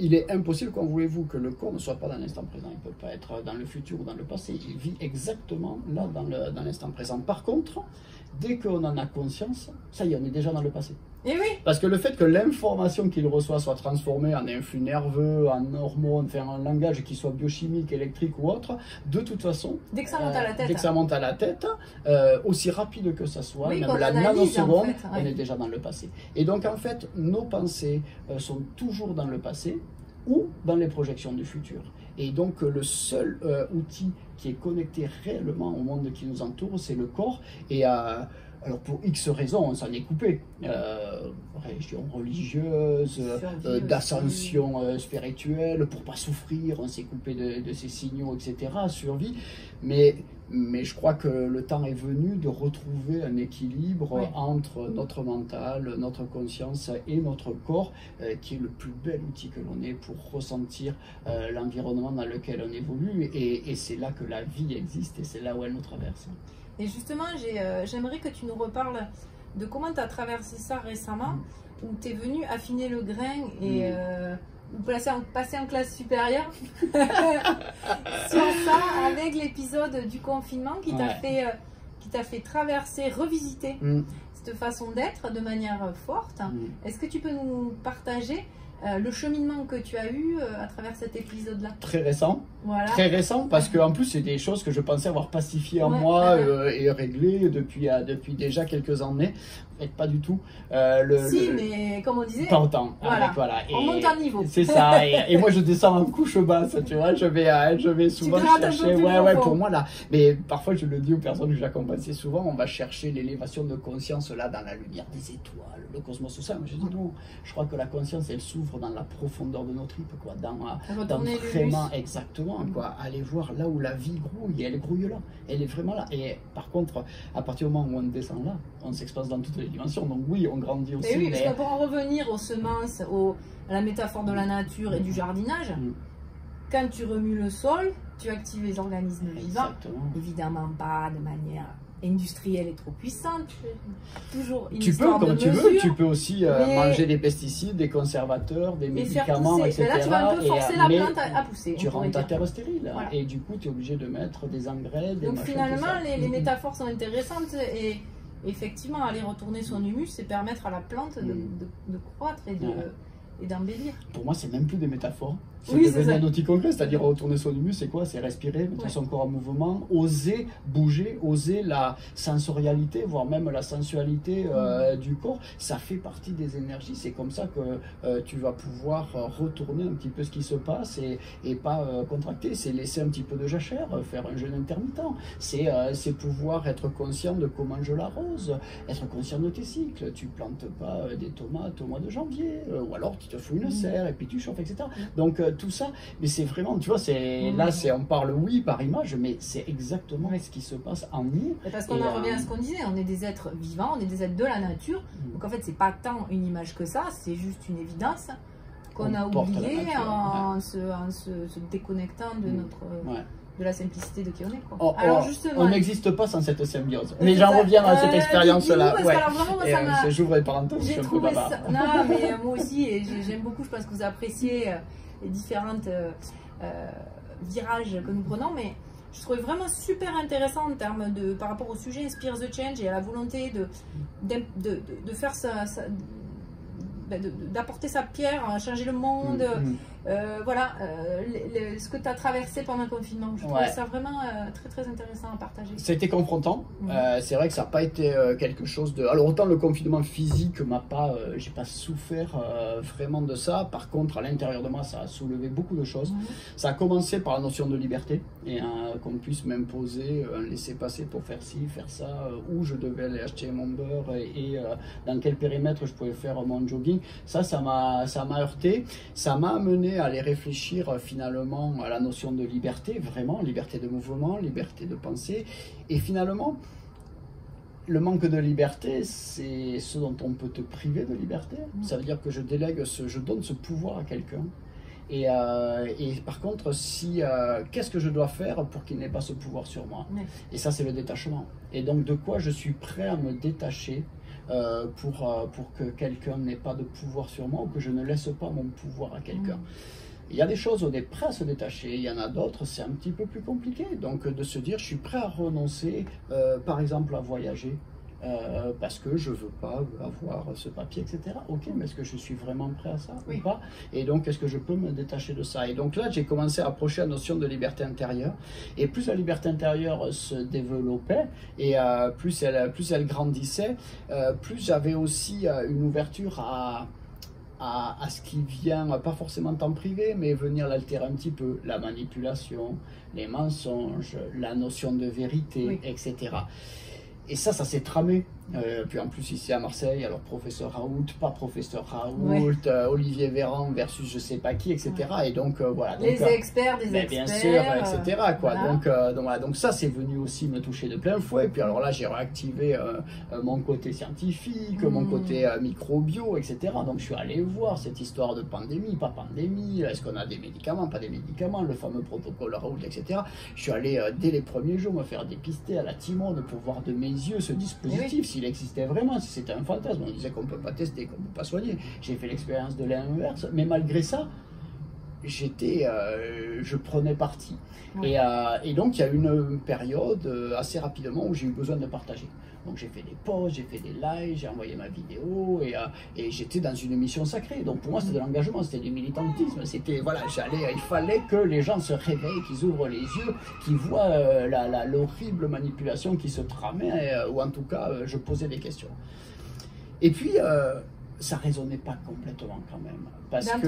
Speaker 2: il est impossible, comme voulez-vous, que le corps ne soit pas dans l'instant présent. Il ne peut pas être dans le futur ou dans le passé. Il vit exactement là, dans l'instant présent. Par contre, dès qu'on en a conscience, ça y est, on est déjà dans le passé.
Speaker 1: Et oui.
Speaker 2: Parce que le fait que l'information qu'il reçoit soit transformée en influx nerveux, en hormones, enfin en langage qui soit biochimique, électrique ou autre, de toute façon,
Speaker 1: dès que ça monte à la tête,
Speaker 2: dès que ça monte à la tête, aussi rapide que ça soit,
Speaker 1: oui,
Speaker 2: même la
Speaker 1: analyse,
Speaker 2: nanoseconde,
Speaker 1: en fait,
Speaker 2: on est déjà dans le passé. Et donc en fait, nos pensées sont toujours dans le passé ou dans les projections du futur. Et donc le seul outil qui est connecté réellement au monde qui nous entoure, c'est le corps. Et alors pour X raisons, on s'en est coupé. Région religieuse, d'ascension spirituelle, pour pas souffrir, on s'est coupé de ces signaux, etc. Survie. Mais je crois que le temps est venu de retrouver un équilibre entre notre mental, notre conscience et notre corps, qui est le plus bel outil que l'on ait pour ressentir l'environnement dans lequel on évolue. Et c'est là que la vie existe et c'est là où elle nous traverse.
Speaker 1: Et justement, j'aimerais que tu nous reparles de comment tu as traversé ça récemment, où tu es venu affiner le grain et passer en classe supérieure sur ça, avec l'épisode du confinement qui t'a fait traverser, revisiter cette façon d'être de manière forte. Est-ce que tu peux nous partager le cheminement que tu as eu à travers cet épisode-là?
Speaker 2: Très récent.
Speaker 1: Voilà.
Speaker 2: Très récent, parce qu'en plus, c'est des choses que je pensais avoir pacifiées en moi et réglées depuis déjà quelques années. En fait, pas du tout.
Speaker 1: Mais comme on disait,
Speaker 2: pas autant.
Speaker 1: Voilà. On monte un niveau.
Speaker 2: C'est ça. Et moi, je descends en couche basse, tu vois. Je vais souvent chercher. Pour moi, là. Mais parfois, je le dis aux personnes que j'accompagne, c'est souvent, on va chercher l'élévation de conscience, là, dans la lumière des étoiles, le cosmos, tout ça. Mais je dis non, je crois que la conscience, elle s'ouvre dans la profondeur de nos tripes, quoi. Dans vraiment, exactement, quoi. Aller voir là où la vie grouille, elle grouille là. Elle est vraiment là. Et par contre, à partir du moment où on descend là, on s'expose dans toutes les dimensions. Donc oui, on grandit aussi.
Speaker 1: Et oui, parce que pour en revenir aux semences, à la métaphore de la nature et du jardinage, quand tu remues le sol, tu actives les organismes vivants. Évidemment pas de manière industrielle et trop puissante. Toujours une histoire de mesure.
Speaker 2: Tu peux aussi manger des pesticides, des conservateurs, des médicaments, etc.
Speaker 1: Mais là, tu vas un peu forcer la plante à pousser.
Speaker 2: Tu rends ta terre stérile. Voilà. Et du coup, tu es obligé de mettre des engrais, des
Speaker 1: Donc
Speaker 2: machins,
Speaker 1: finalement, les métaphores sont intéressantes et effectivement, aller retourner son humus, c'est permettre à la plante de croître et d'embellir.
Speaker 2: Pour moi, c'est même plus des métaphores.
Speaker 1: C'est
Speaker 2: un outil concret, c'est-à-dire retourner son humus, c'est quoi? C'est respirer, mettre son corps en mouvement, oser bouger, oser la sensorialité, voire même la sensualité du corps. Ça fait partie des énergies. C'est comme ça que tu vas pouvoir retourner un petit peu ce qui se passe et pas contracter. C'est laisser un petit peu de jachère, faire un jeûne intermittent. C'est pouvoir être conscient de comment je l'arrose, être conscient de tes cycles. Tu plantes pas des tomates au mois de janvier, ou alors tu te fous une serre et puis tu chauffes, etc. Donc tout ça, mais c'est vraiment, tu vois, là on parle par image, mais c'est exactement ce qui se passe en nous.
Speaker 1: Et parce qu'on en revient à ce qu'on disait, on est des êtres vivants, on est des êtres de la nature, donc en fait c'est pas tant une image que ça, c'est juste une évidence qu'on a oubliée en se déconnectant de de la simplicité de qui on est, quoi. Alors justement,
Speaker 2: on n'existe pas sans cette symbiose. Mais j'en reviens à cette expérience-là. J'ouvre les parenthèses, je suis un peu bavard.
Speaker 1: Non, mais moi aussi, et j'aime beaucoup, je pense que vous appréciez les différentes virages que nous prenons, mais je trouvais vraiment super intéressant en termes par rapport au sujet Inspire the Change et à la volonté de faire d'apporter sa pierre à changer le monde. Ce que tu as traversé pendant le confinement. Je trouvais ça vraiment très très intéressant à partager.
Speaker 2: C'était confrontant. C'est vrai que ça n'a pas été quelque chose de... Alors autant le confinement physique j'ai pas souffert vraiment de ça. Par contre, à l'intérieur de moi, ça a soulevé beaucoup de choses. Ça a commencé par la notion de liberté et qu'on puisse m'imposer un laisser-passer pour faire ci, faire ça, où je devais aller acheter mon beurre et dans quel périmètre je pouvais faire mon jogging. Ça m'a heurté. Ça m'a amené à aller réfléchir finalement à la notion de liberté, vraiment, liberté de mouvement, liberté de pensée. Et finalement, le manque de liberté, c'est ce dont on peut te priver de liberté. Ça veut dire que je donne ce pouvoir à quelqu'un. Et par contre, qu'est-ce que je dois faire pour qu'il n'ait pas ce pouvoir sur moi? Et ça, c'est le détachement. Et donc, de quoi je suis prêt à me détacher pour que quelqu'un n'ait pas de pouvoir sur moi ou que je ne laisse pas mon pouvoir à quelqu'un. Il y a des choses où on est prêt à se détacher, il y en a d'autres, c'est un petit peu plus compliqué. Donc de se dire, je suis prêt à renoncer, par exemple, à voyager, parce que je ne veux pas avoir ce papier, etc. Ok, mais est-ce que je suis vraiment prêt à ça ou pas? Et donc, est-ce que je peux me détacher de ça? Et donc là, j'ai commencé à approcher la notion de liberté intérieure. Et plus la liberté intérieure se développait, et plus elle grandissait, plus j'avais aussi une ouverture à ce qui vient, pas forcément en temps privé, mais venir l'altérer un petit peu, la manipulation, les mensonges, la notion de vérité, etc. Et ça s'est tramé. Puis en plus ici à Marseille, alors professeur Raoult, pas professeur Raoult, Olivier Véran versus je sais pas qui, etc. Et donc voilà. Donc,
Speaker 1: les experts des experts.
Speaker 2: Bien sûr, etc. Quoi.
Speaker 1: Voilà.
Speaker 2: Donc ça c'est venu aussi me toucher de plein fouet. Et puis alors là j'ai réactivé mon côté scientifique, mon côté microbio, etc. Donc je suis allé voir cette histoire de pandémie, pas pandémie, est-ce qu'on a des médicaments, pas des médicaments, le fameux protocole Raoult, etc. Je suis allé dès les premiers jours me faire dépister à la Timone pour voir de mes yeux ce dispositif, s'il existait vraiment, si c'était un fantasme. On disait qu'on ne peut pas tester, qu'on ne peut pas soigner. J'ai fait l'expérience de l'inverse, mais malgré ça, je prenais parti. Et donc il y a une période assez rapidement où j'ai eu besoin de partager. Donc j'ai fait des posts, j'ai fait des lives, j'ai envoyé ma vidéo et j'étais dans une mission sacrée. Donc pour moi c'était de l'engagement, c'était du militantisme. C'était voilà, il fallait que les gens se réveillent, qu'ils ouvrent les yeux, qu'ils voient l'horrible manipulation qui se tramait, ou en tout cas je posais des questions. Et puis ça résonnait pas complètement quand même. Parce que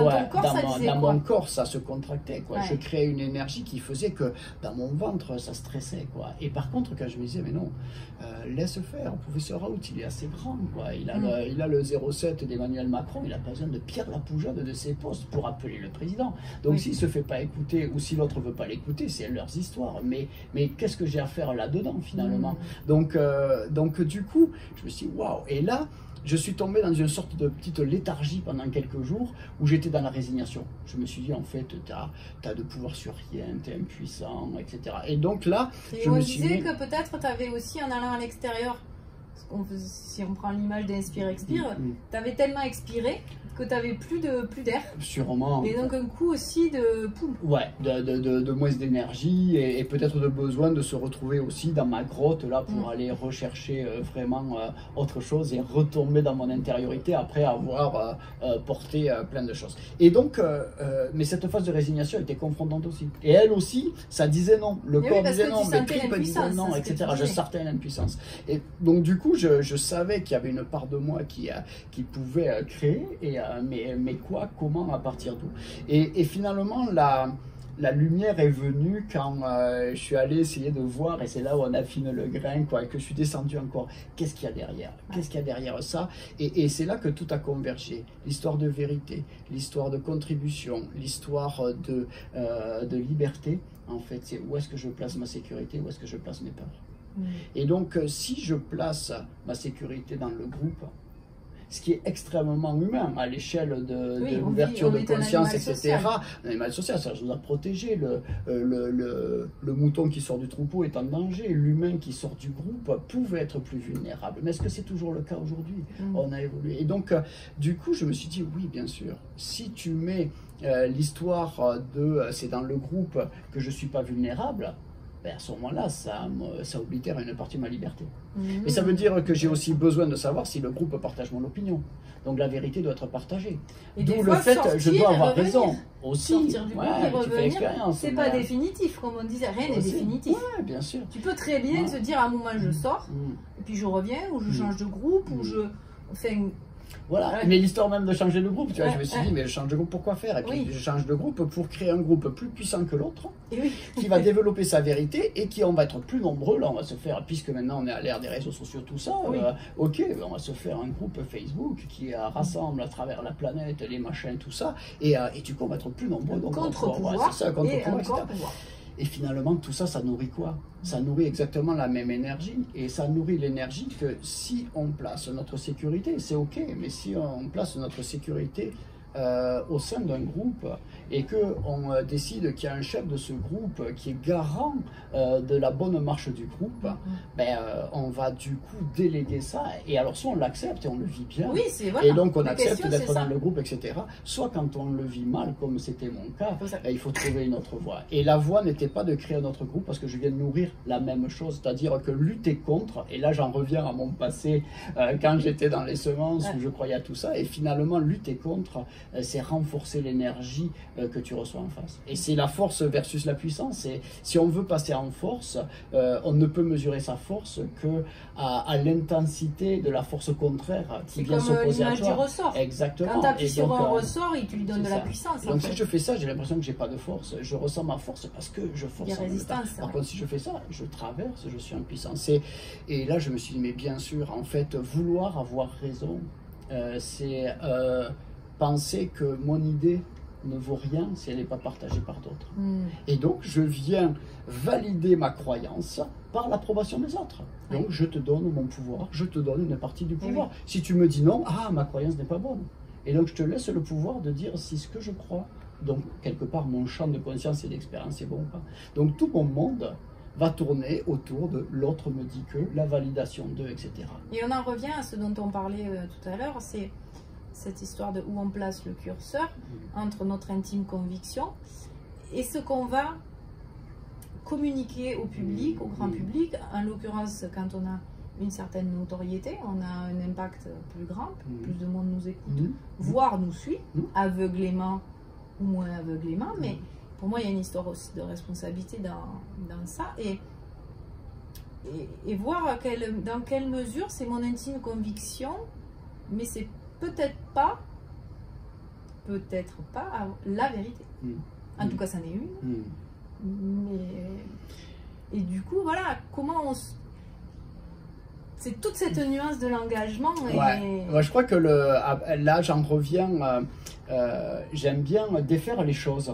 Speaker 2: dans mon corps, ça se contractait. Quoi. Je créais une énergie qui faisait que dans mon ventre, ça stressait. Quoi. Et par contre, quand je me disais, mais non, laisse faire, le professeur Raoult, il est assez grand. Quoi. Il a le 07 d'Emmanuel Macron, il a pas besoin de Pierre Lapoujade de ses postes pour appeler le président. Donc s'il se fait pas écouter, ou si l'autre veut pas l'écouter, c'est leurs histoires. Mais qu'est-ce que j'ai à faire là-dedans, finalement? Donc du coup, je me suis dit, waouh. Et là, je suis tombé dans une sorte de petite léthargie pendant quelques jours où j'étais dans la résignation. Je me suis dit, en fait, t'as de pouvoir sur rien, t'es impuissant, etc. Et donc là,
Speaker 1: je me suis dit que peut-être t'avais aussi, en allant à l'extérieur, si on prend l'image d'Inspire-Expire, t'avais tellement expiré que tu n'avais plus d'air.
Speaker 2: Sûrement.
Speaker 1: Et donc un coup aussi de poum.
Speaker 2: Ouais, de moins d'énergie et peut-être de besoin de se retrouver aussi dans ma grotte là pour aller rechercher vraiment autre chose et retomber dans mon intériorité après avoir porté plein de choses. Et donc, mais cette phase de résignation était confrontante aussi. Et elle aussi, ça disait non. Le corps disait non, le tripes disait non, etc. Je sortais l'impuissance. Et donc du coup, je savais qu'il y avait une part de moi qui pouvait créer mais quoi, comment, à partir d'où? Et finalement, la lumière est venue quand je suis allé essayer de voir, et c'est là où on affine le grain, quoi, et que je suis descendu encore. Qu'est-ce qu'il y a derrière? Qu'est-ce qu'il y a derrière ça? Et c'est là que tout a convergé. L'histoire de vérité, l'histoire de contribution, l'histoire de liberté, en fait, c'est où est-ce que je place ma sécurité, où est-ce que je place mes peurs. Et donc, si je place ma sécurité dans le groupe, ce qui est extrêmement humain à l'échelle de l'ouverture de conscience, etc. Un animal social, ça nous a protégé. Le mouton qui sort du troupeau est en danger. L'humain qui sort du groupe pouvait être plus vulnérable. Mais est-ce que c'est toujours le cas aujourd'hui? On a évolué. Et donc, du coup, je me suis dit, oui, bien sûr, si tu mets l'histoire de c'est dans le groupe que je ne suis pas vulnérable, à ce moment-là, ça oblitère une partie de ma liberté. Mais ça veut dire que j'ai aussi besoin de savoir si le groupe partage mon opinion. Donc la vérité doit être partagée. D'où le fait que je dois avoir raison. Aussi,
Speaker 1: sortir du groupe et revenir, c'est pas définitif, comme on disait, rien n'est définitif.
Speaker 2: Ouais, bien sûr.
Speaker 1: Tu peux très bien se dire à un moment je sors, et puis je reviens, ou je change de groupe, ou je fais une...
Speaker 2: Voilà, mais l'histoire même de changer de groupe, tu vois, je me suis dit, mais je change de groupe, pourquoi faire? Et puis je change de groupe pour créer un groupe plus puissant que l'autre, qui va développer sa vérité et qui on va être plus nombreux. Là, on va se faire, puisque maintenant on est à l'ère des réseaux sociaux, tout ça, ok, on va se faire un groupe Facebook qui rassemble à travers la planète les machins, tout ça, et du coup on va être plus nombreux. Donc
Speaker 1: contre-pouvoir,
Speaker 2: c'est ça, contre-pouvoir, etc. Et finalement, tout ça, ça nourrit quoi? Ça nourrit exactement la même énergie. Et ça nourrit l'énergie que si on place notre sécurité, c'est ok, mais si on place notre sécurité au sein d'un groupe et qu'on décide qu'il y a un chef de ce groupe qui est garant de la bonne marche du groupe, ben, on va du coup déléguer ça. Et alors soit on l'accepte et on le vit bien,
Speaker 1: oui, voilà.
Speaker 2: et donc on accepte d'être dans le groupe, etc. Soit quand on le vit mal, comme c'était mon cas, ben, il faut trouver une autre voie. Et la voie n'était pas de créer un autre groupe parce que je viens de nourrir la même chose, c'est-à-dire que lutter contre, et là j'en reviens à mon passé quand j'étais dans les semences où je croyais à tout ça, et finalement lutter contre, c'est renforcer l'énergie que tu reçois en face. Et c'est la force versus la puissance. Et si on veut passer en force, on ne peut mesurer sa force que à l'intensité de la force contraire qui vient s'opposer à toi.
Speaker 1: C'est comme l'image du ressort.
Speaker 2: Exactement.
Speaker 1: Quand tu appuies sur un ressort, tu lui donnes de la puissance.
Speaker 2: Donc si je fais ça, j'ai l'impression que j'ai pas de force. Je ressens ma force parce que je force.
Speaker 1: Il y a résistance.
Speaker 2: Par contre, si je fais ça, je traverse, je suis en puissance. Et là, je me suis dit, mais bien sûr, en fait, vouloir avoir raison, c'est penser que mon idée ne vaut rien si elle n'est pas partagée par d'autres. Et donc, je viens valider ma croyance par l'approbation des autres. Donc, je te donne mon pouvoir, je te donne une partie du pouvoir. Si tu me dis non, ma croyance n'est pas bonne. Et donc, je te laisse le pouvoir de dire si ce que je crois, donc, quelque part, mon champ de conscience et d'expérience est bon ou pas. Donc, tout mon monde va tourner autour de l'autre me dit que, la validation de, etc.
Speaker 1: Et on en revient à ce dont on parlait tout à l'heure, c'est cette histoire de où on place le curseur entre notre intime conviction et ce qu'on va communiquer au public, au grand public. En l'occurrence, quand on a une certaine notoriété, on a un impact plus grand, plus de monde nous écoute, voire nous suit, aveuglément ou moins aveuglément, mais pour moi il y a une histoire aussi de responsabilité dans ça, et voir dans quelle mesure c'est mon intime conviction, mais c'est peut-être pas la vérité. En tout cas, ça n'est une. Et du coup, voilà, comment on... C'est toute cette nuance de l'engagement.
Speaker 2: Ouais, je crois que là, j'en reviens... j'aime bien défaire les choses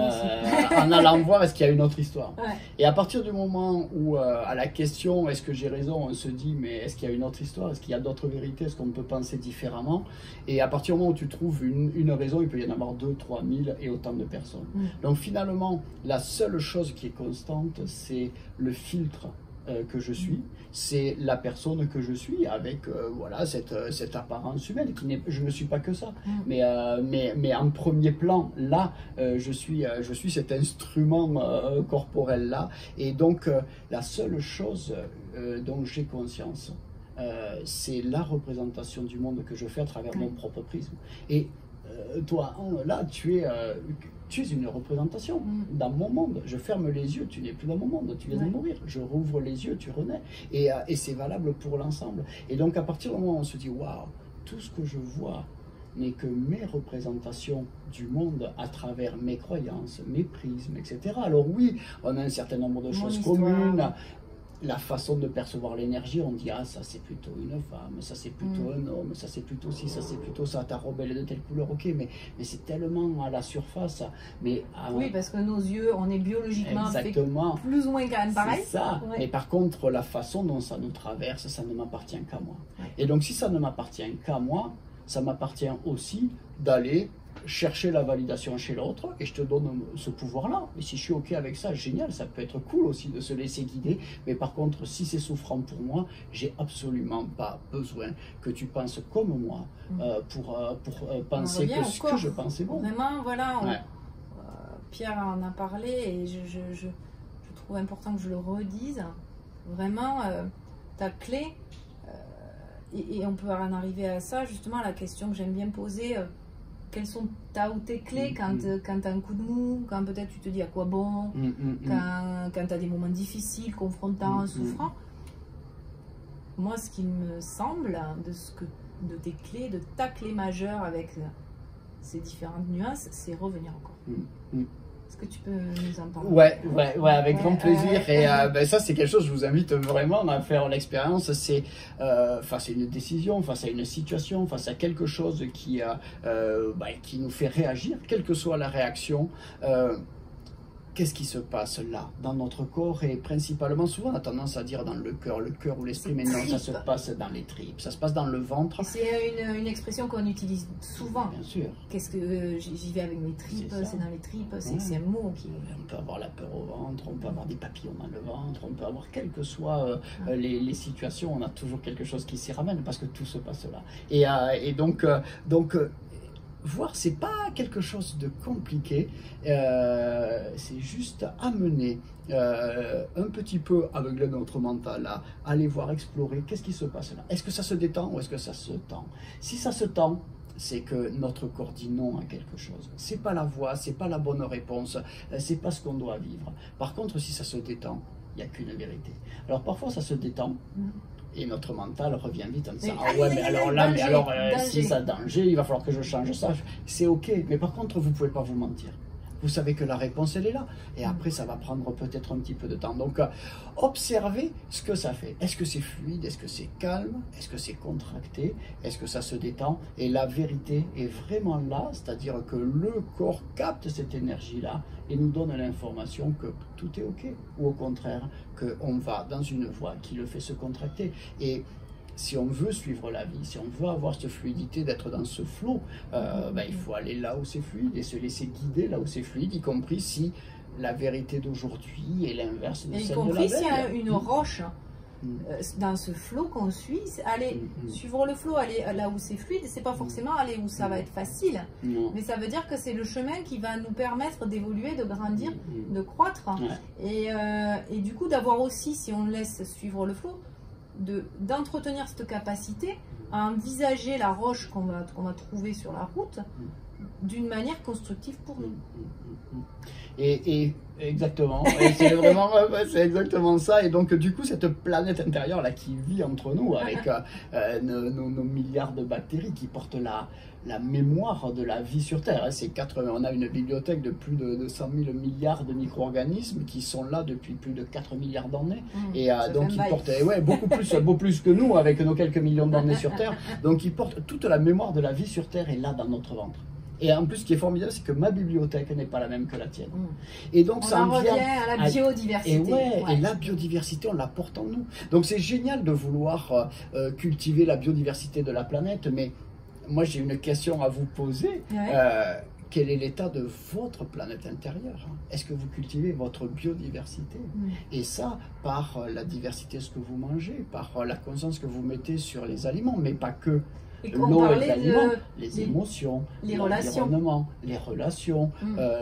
Speaker 2: en allant voir est-ce qu'il y a une autre histoire. Et à partir du moment où à la question est-ce que j'ai raison, on se dit mais est-ce qu'il y a une autre histoire, est-ce qu'il y a d'autres vérités, est-ce qu'on peut penser différemment, et à partir du moment où tu trouves une raison, il peut y en avoir 2, 3 000 et autant de personnes. Donc finalement la seule chose qui est constante, c'est le filtre que je suis, c'est la personne que je suis avec voilà, cette apparence humaine qui je ne suis pas que ça, mais en premier plan là je suis cet instrument corporel là, et donc la seule chose dont j'ai conscience, c'est la représentation du monde que je fais à travers mon propre prisme. Et toi, là, tu es une représentation dans mon monde. Je ferme les yeux, tu n'es plus dans mon monde, tu viens de mourir. Je rouvre les yeux, tu renais. Et c'est valable pour l'ensemble. Et donc, à partir du moment où on se dit, waouh, tout ce que je vois n'est que mes représentations du monde à travers mes croyances, mes prismes, etc. Alors oui, on a un certain nombre de choses communes. La façon de percevoir l'énergie, on dit ça c'est plutôt une femme, ça c'est plutôt un homme, ça c'est plutôt ci, ça c'est plutôt ça, ta robe elle est de telle couleur, ok, mais c'est tellement à la surface. Mais
Speaker 1: oui, parce que nos yeux, on est biologiquement fait plus ou moins quand même pareil.
Speaker 2: C'est ça. Mais par contre, la façon dont ça nous traverse, ça ne m'appartient qu'à moi. Et donc si ça ne m'appartient qu'à moi, ça m'appartient aussi d'aller chercher la validation chez l'autre, et je te donne ce pouvoir-là. Et si je suis OK avec ça, génial, ça peut être cool aussi de se laisser guider. Mais par contre, si c'est souffrant pour moi, j'ai absolument pas besoin que tu penses comme moi pour penser que ce que je pense est bon.
Speaker 1: Vraiment, voilà, Pierre en a parlé, et je trouve important que je le redise. Vraiment, ta clé, et on peut en arriver à ça, justement, à la question que j'aime bien poser. Quelles sont tes clés quand tu as un coup de mou, quand peut-être tu te dis à quoi bon, quand tu as des moments difficiles, confrontants, souffrants. Moi, ce qui me semble de tes clés, de ta clé majeure avec ces différentes nuances, c'est revenir encore. Est-ce que tu peux nous en parler?
Speaker 2: Ouais, avec grand plaisir. Et ça, c'est quelque chose, je vous invite vraiment à faire l'expérience. C'est face à une décision, face à une situation, face à quelque chose qui nous fait réagir, quelle que soit la réaction. qu'est-ce qui se passe là, dans notre corps, et principalement, souvent on a tendance à dire dans le cœur ou l'esprit, mais non, ça se passe dans les tripes, ça se passe dans le ventre.
Speaker 1: C'est une expression qu'on utilise souvent.
Speaker 2: Bien sûr.
Speaker 1: Qu'est-ce que j'y vais avec mes tripes, c'est dans les tripes, c'est un mot qui...
Speaker 2: On peut avoir la peur au ventre, on peut avoir des papillons dans le ventre, on peut avoir, quelles que soient les situations, on a toujours quelque chose qui s'y ramène, parce que tout se passe là. Et donc voir, c'est pas quelque chose de compliqué, c'est juste amener un petit peu avec notre mental à aller voir, explorer, qu'est-ce qui se passe là. Est-ce que ça se détend ou est-ce que ça se tend? Si ça se tend, c'est que notre corps dit non à quelque chose. C'est pas la voie, c'est pas la bonne réponse, c'est pas ce qu'on doit vivre. Par contre, si ça se détend, il n'y a qu'une vérité. Alors parfois ça se détend, et notre mental revient vite en disant ah ouais, mais alors là, si ça a danger, il va falloir que je change ça. C'est ok, mais par contre vous pouvez pas vous mentir. Vous savez que la réponse elle est là, et après ça va prendre peut-être un petit peu de temps. Donc observez ce que ça fait. Est-ce que c'est fluide? Est-ce que c'est calme? Est-ce que c'est contracté? Est-ce que ça se détend? Et la vérité est vraiment là, c'est-à-dire que le corps capte cette énergie-là et nous donne l'information que tout est ok, ou au contraire qu'on va dans une voie qui le fait se contracter. Et si on veut suivre la vie, si on veut avoir cette fluidité, d'être dans ce flot, il faut aller là où c'est fluide et se laisser guider là où c'est fluide, y compris si la vérité d'aujourd'hui est l'inverse de celle de la veille. Y compris s'il y a
Speaker 1: une roche dans ce flot qu'on suit, aller suivre le flot, aller là où c'est fluide, c'est pas forcément aller où ça va être facile, mais ça veut dire que c'est le chemin qui va nous permettre d'évoluer, de grandir, de croître, et du coup d'avoir aussi, si on laisse suivre le flot, d'entretenir cette capacité à envisager la roche qu'on va trouver sur la route d'une manière constructive pour nous.
Speaker 2: Et exactement, c'est vraiment, c'est exactement ça. Et donc du coup, cette planète intérieure là qui vit entre nous avec nos milliards de bactéries qui portent la mémoire de la vie sur Terre. On a une bibliothèque de plus de 100 000 milliards de micro-organismes qui sont là depuis plus de 4 milliards d'années. Et donc ils portent beaucoup plus que nous avec nos quelques millions d'années sur Terre. Donc ils portent toute la mémoire de la vie sur Terre est là dans notre ventre. Et en plus, ce qui est formidable, c'est que ma bibliothèque n'est pas la même que la tienne. Et donc,
Speaker 1: ça en revient à la biodiversité.
Speaker 2: Et la biodiversité, on la porte en nous. Donc, c'est génial de vouloir cultiver la biodiversité de la planète, mais moi, j'ai une question à vous poser. Quel est l'état de votre planète intérieure? Est-ce que vous cultivez votre biodiversité? Et ça, par la diversité de ce que vous mangez, par la conscience que vous mettez sur les aliments, mais pas que. L'eau et les aliments, les émotions, l'environnement, les relations,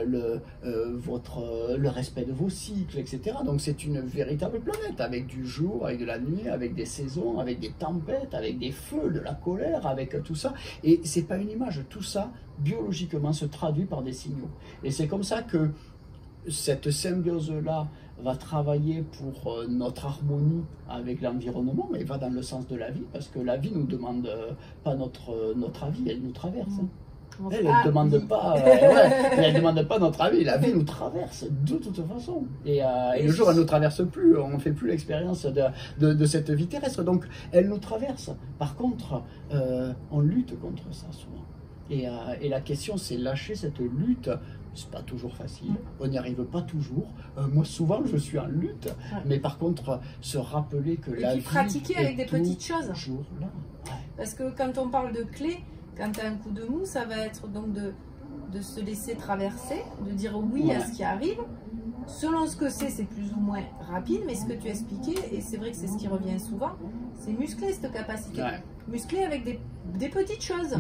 Speaker 2: le respect de vos cycles, etc. Donc c'est une véritable planète avec du jour, avec de la nuit, avec des saisons, avec des tempêtes, avec des feux, de la colère, avec tout ça. Et c'est pas une image, tout ça biologiquement se traduit par des signaux. Et c'est comme ça que cette symbiose-là va travailler pour notre harmonie avec l'environnement, mais va dans le sens de la vie, parce que la vie ne nous demande pas notre avis, elle nous traverse. Elle ne demande pas, elle demande pas notre avis, la vie nous traverse de toute façon. Et le jour où elle ne nous traverse plus, on ne fait plus l'expérience de cette vie terrestre, donc elle nous traverse. Par contre, on lutte contre ça souvent. Et la question, c'est lâcher cette lutte. C'est pas toujours facile, on n'y arrive pas toujours. Moi, souvent, je suis en lutte, mais par contre, se rappeler que la vie
Speaker 1: pratiquer avec des petites choses.
Speaker 2: Là.
Speaker 1: Parce que quand on parle de clé, quand tu as un coup de mou, ça va être donc de se laisser traverser, de dire oui à ce qui arrive. Selon ce que c'est plus ou moins rapide, mais ce que tu expliquais, et c'est vrai que c'est ce qui revient souvent, c'est muscler cette capacité. Muscler avec des petites choses.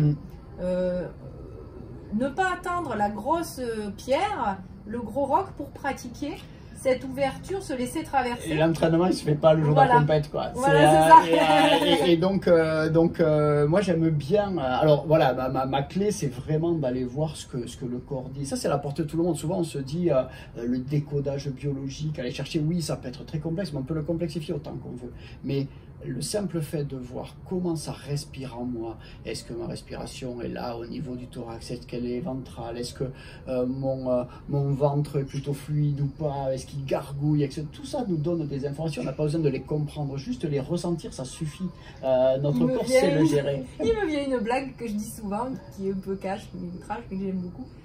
Speaker 1: Ne pas attendre la grosse pierre, le gros roc pour pratiquer cette ouverture, se laisser traverser.
Speaker 2: Et l'entraînement, il ne se fait pas le jour de la compète, quoi.
Speaker 1: Voilà, c'est ça.
Speaker 2: Et donc moi, j'aime bien... alors, voilà, ma clé, c'est vraiment d'aller voir ce que le corps dit. Ça, c'est la portée de tout le monde. Souvent, on se dit le décodage biologique, aller chercher, oui, ça peut être très complexe, mais on peut le complexifier autant qu'on veut. Mais le simple fait de voir comment ça respire en moi, est-ce que ma respiration est là au niveau du thorax, est-ce qu'elle est ventrale, est-ce que mon ventre est plutôt fluide ou pas, est-ce qu'il gargouille, etc. Tout ça nous donne des informations, on n'a pas besoin de les comprendre, juste les ressentir, ça suffit. Notre corps sait le gérer.
Speaker 1: Il me vient une blague que je dis souvent, qui est un peu cash, mais que j'aime beaucoup.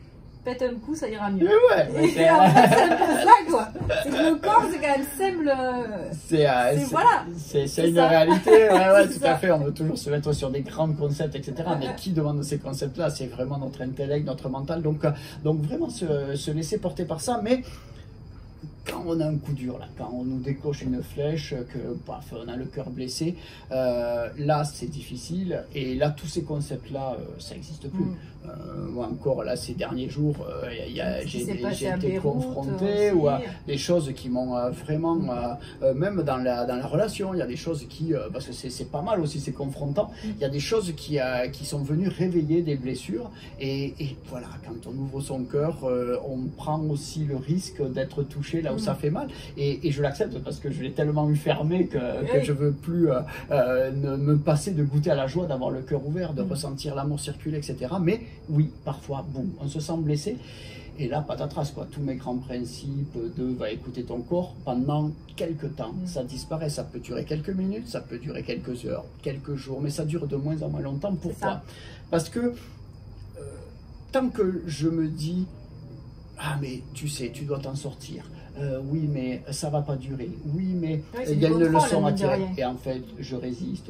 Speaker 1: pète un coup, ça ira mieux.
Speaker 2: Ouais,
Speaker 1: Et en fait, c'est un peu ça, quoi. C'est que le corps, c'est quand même sème voilà.
Speaker 2: C'est une réalité, ouais, tout
Speaker 1: ça.
Speaker 2: à fait. On veut toujours se mettre sur des grands concepts, etc. Mais qui demande ces concepts-là? C'est vraiment notre intellect, notre mental. Donc vraiment se laisser porter par ça. Mais quand on a un coup dur, là, quand on nous décoche une flèche, que paf, on a le cœur blessé, là c'est difficile. Et là, tous ces concepts-là, ça n'existe plus. Moi encore, là, ces derniers jours, j'ai été confronté à des choses qui m'ont vraiment, même dans la relation, il y a des choses qui, parce que c'est pas mal aussi, c'est confrontant, il y a des choses qui sont venues réveiller des blessures. Et voilà, quand on ouvre son cœur, on prend aussi le risque d'être touché là où ça fait mal. Et je l'accepte parce que je l'ai tellement eu fermé que je veux plus me passer de goûter à la joie, d'avoir le cœur ouvert, de ressentir l'amour circuler, etc. Mais oui, parfois, boum, on se sent blessé. Et là, patatras, quoi. Tous mes grands principes de va écouter ton corps pendant quelques temps, ça disparaît. Ça peut durer quelques minutes, ça peut durer quelques heures, quelques jours, mais ça dure de moins en moins longtemps. Pourquoi? Parce que tant que je me dis, ah mais tu sais, tu dois t'en sortir. Oui, mais ça va pas durer. Oui, mais il y a une leçon à tirer. Et en fait, je résiste.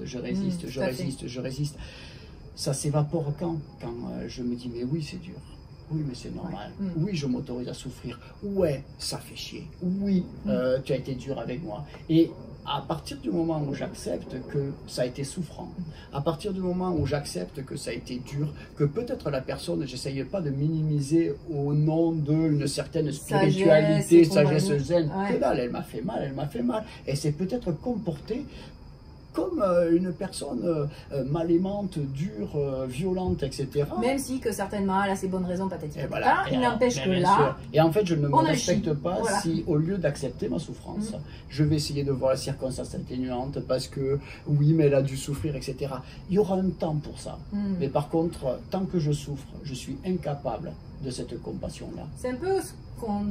Speaker 2: Ça s'évapore quand je me dis, mais oui, c'est dur. Oui, mais c'est normal. Oui, je m'autorise à souffrir. Ouais, ça fait chier. Oui, tu as été dur avec moi. Et à partir du moment où j'accepte que ça a été souffrant, à partir du moment où j'accepte que ça a été dur, que peut-être la personne, j'essaye pas de minimiser au nom d'une certaine spiritualité, sagesse zen, que dalle, elle m'a fait mal, et c'est peut-être comporté comme une personne mal aimante, dure, violente, etc.
Speaker 1: Même si que certainement elle a ses bonnes raisons, patati
Speaker 2: patata,
Speaker 1: il n'empêche que là...
Speaker 2: Et en fait, je ne me respecte pas si, au lieu d'accepter ma souffrance, je vais essayer de voir la circonstance atténuante parce que, oui, mais elle a dû souffrir, etc. Il y aura un temps pour ça. Mais par contre, tant que je souffre, je suis incapable de cette compassion-là.
Speaker 1: C'est un peu ce qu'on...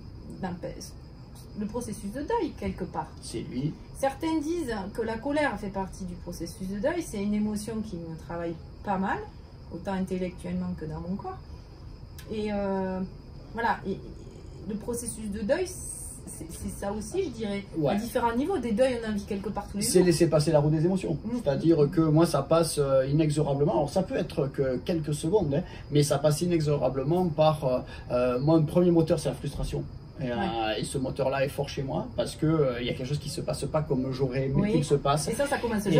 Speaker 1: le processus de deuil, quelque part.
Speaker 2: C'est lui.
Speaker 1: Certains disent que la colère fait partie du processus de deuil. C'est une émotion qui me travaille pas mal, autant intellectuellement que dans mon corps. Et voilà, et le processus de deuil, c'est ça aussi, je dirais, à différents niveaux. Des deuils, on en vit quelque part tous les jours.
Speaker 2: C'est laisser passer la roue des émotions. C'est-à-dire que moi, ça passe inexorablement. Alors, ça peut être que quelques secondes, hein, mais ça passe inexorablement par... moi, le premier moteur, c'est la frustration. Et ce moteur-là est fort chez moi parce que y a quelque chose qui se passe pas comme j'aurais aimé qu'il se passe.
Speaker 1: Et ça commence jeune,
Speaker 2: tout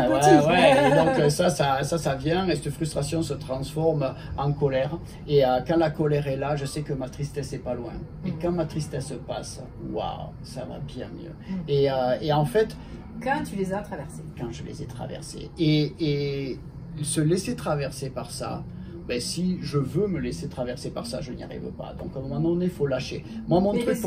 Speaker 1: petit.
Speaker 2: Et donc ça vient et cette frustration se transforme en colère. Et quand la colère est là, je sais que ma tristesse est pas loin. Et quand ma tristesse passe, waouh, ça va bien mieux. Et en fait,
Speaker 1: quand tu les as traversées.
Speaker 2: Quand je les ai traversées. Et se laisser traverser par ça. Ben, si je veux me laisser traverser par ça, je n'y arrive pas. Donc à un moment donné, il faut lâcher. Moi, mon truc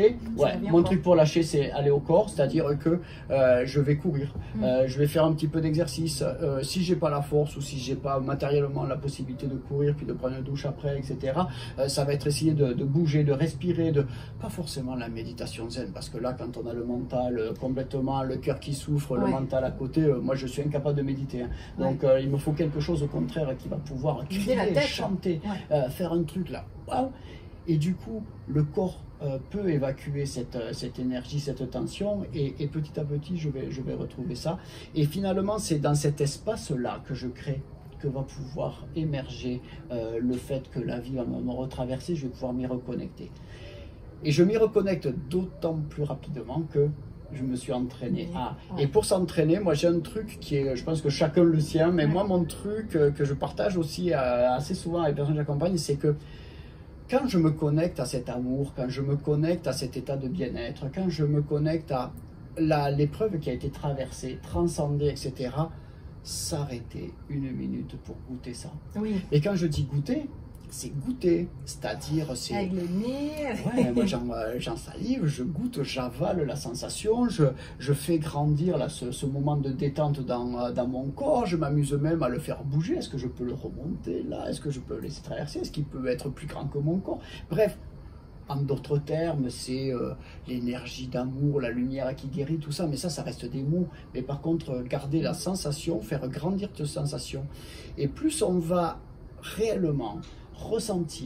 Speaker 2: pour lâcher, c'est aller au corps, c'est-à-dire que je vais courir, je vais faire un petit peu d'exercice. Si j'ai pas la force ou si j'ai pas matériellement la possibilité de courir puis de prendre une douche après, etc. Ça va être essayer de bouger, de respirer, pas forcément la méditation zen, parce que là, quand on a le mental complètement, le cœur qui souffre, le mental à côté, moi, je suis incapable de méditer. Hein. Donc il me faut quelque chose au contraire qui va pouvoir chanter, faire un truc là. Wow. Et du coup, le corps peut évacuer cette énergie, cette tension, et petit à petit, je vais retrouver ça. Et finalement, c'est dans cet espace-là que je crée, que va pouvoir émerger le fait que la vie va me retraverser, je vais pouvoir m'y reconnecter. Et je m'y reconnecte d'autant plus rapidement que je me suis entraîné Et pour s'entraîner, moi j'ai un truc qui est, je pense que chacun le sien, mais moi mon truc que je partage aussi assez souvent avec les personnes que j'accompagne, c'est que quand je me connecte à cet amour, quand je me connecte à cet état de bien-être, quand je me connecte à l'épreuve qui a été traversée, transcendée, etc., s'arrêter une minute pour goûter ça. Et quand je dis goûter, c'est goûter, c'est-à-dire c'est...
Speaker 1: Avec le nez.
Speaker 2: Ouais, moi j'en salive, je goûte, j'avale la sensation, je fais grandir là, ce moment de détente dans mon corps, je m'amuse même à le faire bouger, est-ce que je peux le remonter là, est-ce que je peux le laisser traverser, est-ce qu'il peut être plus grand que mon corps? Bref, en d'autres termes, c'est l'énergie d'amour, la lumière qui guérit, tout ça, mais ça reste des mots. Mais par contre, garder la sensation, faire grandir cette sensation, et plus on va réellement ressentir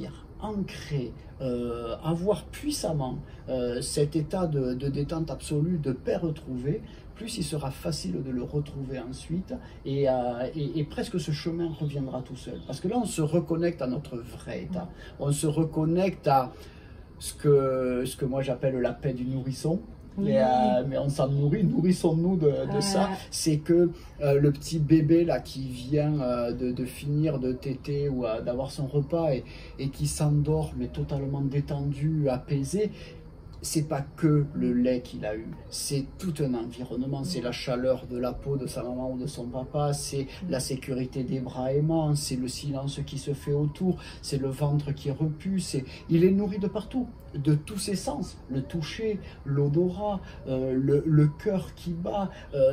Speaker 2: ancrer, avoir puissamment cet état de détente absolue, de paix retrouvée, plus il sera facile de le retrouver ensuite et presque ce chemin reviendra tout seul. Parce que là, on se reconnecte à notre vrai état. On se reconnecte à ce que moi j'appelle la paix du nourrisson.
Speaker 1: Oui.
Speaker 2: Mais on s'en nourrit, nourrissons-nous de ça. C'est que le petit bébé là qui vient de finir de téter ou d'avoir son repas et qui s'endort mais totalement détendu, apaisé, c'est pas que le lait qu'il a eu, c'est tout un environnement, c'est la chaleur de la peau de sa maman ou de son papa, c'est la sécurité des bras aimants, c'est le silence qui se fait autour, c'est le ventre qui est repu, il est nourri de partout, de tous ses sens, le toucher, l'odorat, le cœur qui bat,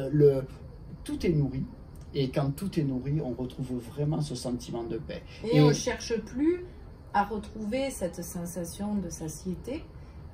Speaker 2: tout est nourri. Et quand tout est nourri, on retrouve vraiment ce sentiment de paix.
Speaker 1: Et on ne cherche plus à retrouver cette sensation de satiété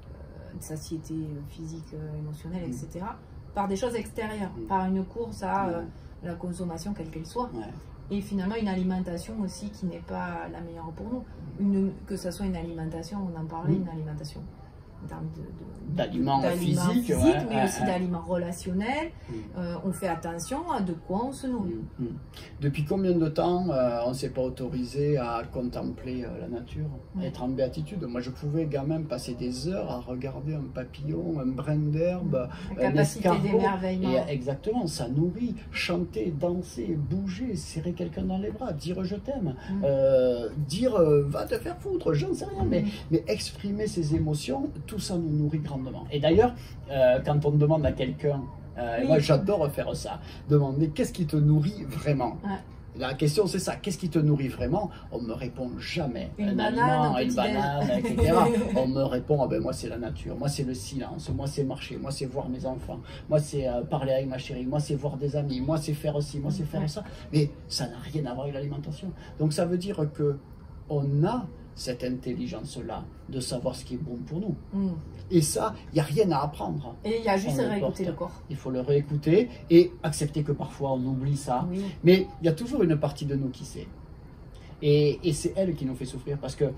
Speaker 1: physique, émotionnelle, etc., par des choses extérieures, par une course à la consommation quelle qu'elle soit. Et finalement une alimentation aussi qui n'est pas la meilleure pour nous. Que ce soit une alimentation, on en parlait, une alimentation
Speaker 2: d'aliments physiques,
Speaker 1: mais aussi d'aliments relationnels. On fait attention à de quoi on se nourrit.
Speaker 2: Depuis combien de temps on ne s'est pas autorisé à contempler la nature, être en béatitude? Moi, je pouvais, gamin, passer des heures à regarder un papillon, un brin d'herbe,
Speaker 1: la capacité d'émerveillement.
Speaker 2: Exactement, ça nourrit. Chanter, danser, bouger, serrer quelqu'un dans les bras, dire je t'aime, dire va te faire foutre, j'en sais rien, mais exprimer ses émotions, tout ça nous nourrit grandement. Et d'ailleurs, quand on demande à quelqu'un, moi j'adore faire ça, demander qu'est-ce qui te nourrit vraiment. La question c'est ça, qu'est-ce qui te nourrit vraiment? On me répond jamais un aliment, une banane, etc. On me répond, moi c'est la nature, moi c'est le silence, moi c'est marcher, moi c'est voir mes enfants, moi c'est parler avec ma chérie, moi c'est voir des amis, moi c'est faire ci, moi c'est faire ça. Mais ça n'a rien à voir avec l'alimentation. Donc ça veut dire que on a cette intelligence-là, de savoir ce qui est bon pour nous. Et ça, il n'y a rien à apprendre.
Speaker 1: Et il y a juste à réécouter le corps.
Speaker 2: Il faut le réécouter et accepter que parfois on oublie ça. Mais il y a toujours une partie de nous qui sait. Et c'est elle qui nous fait souffrir parce que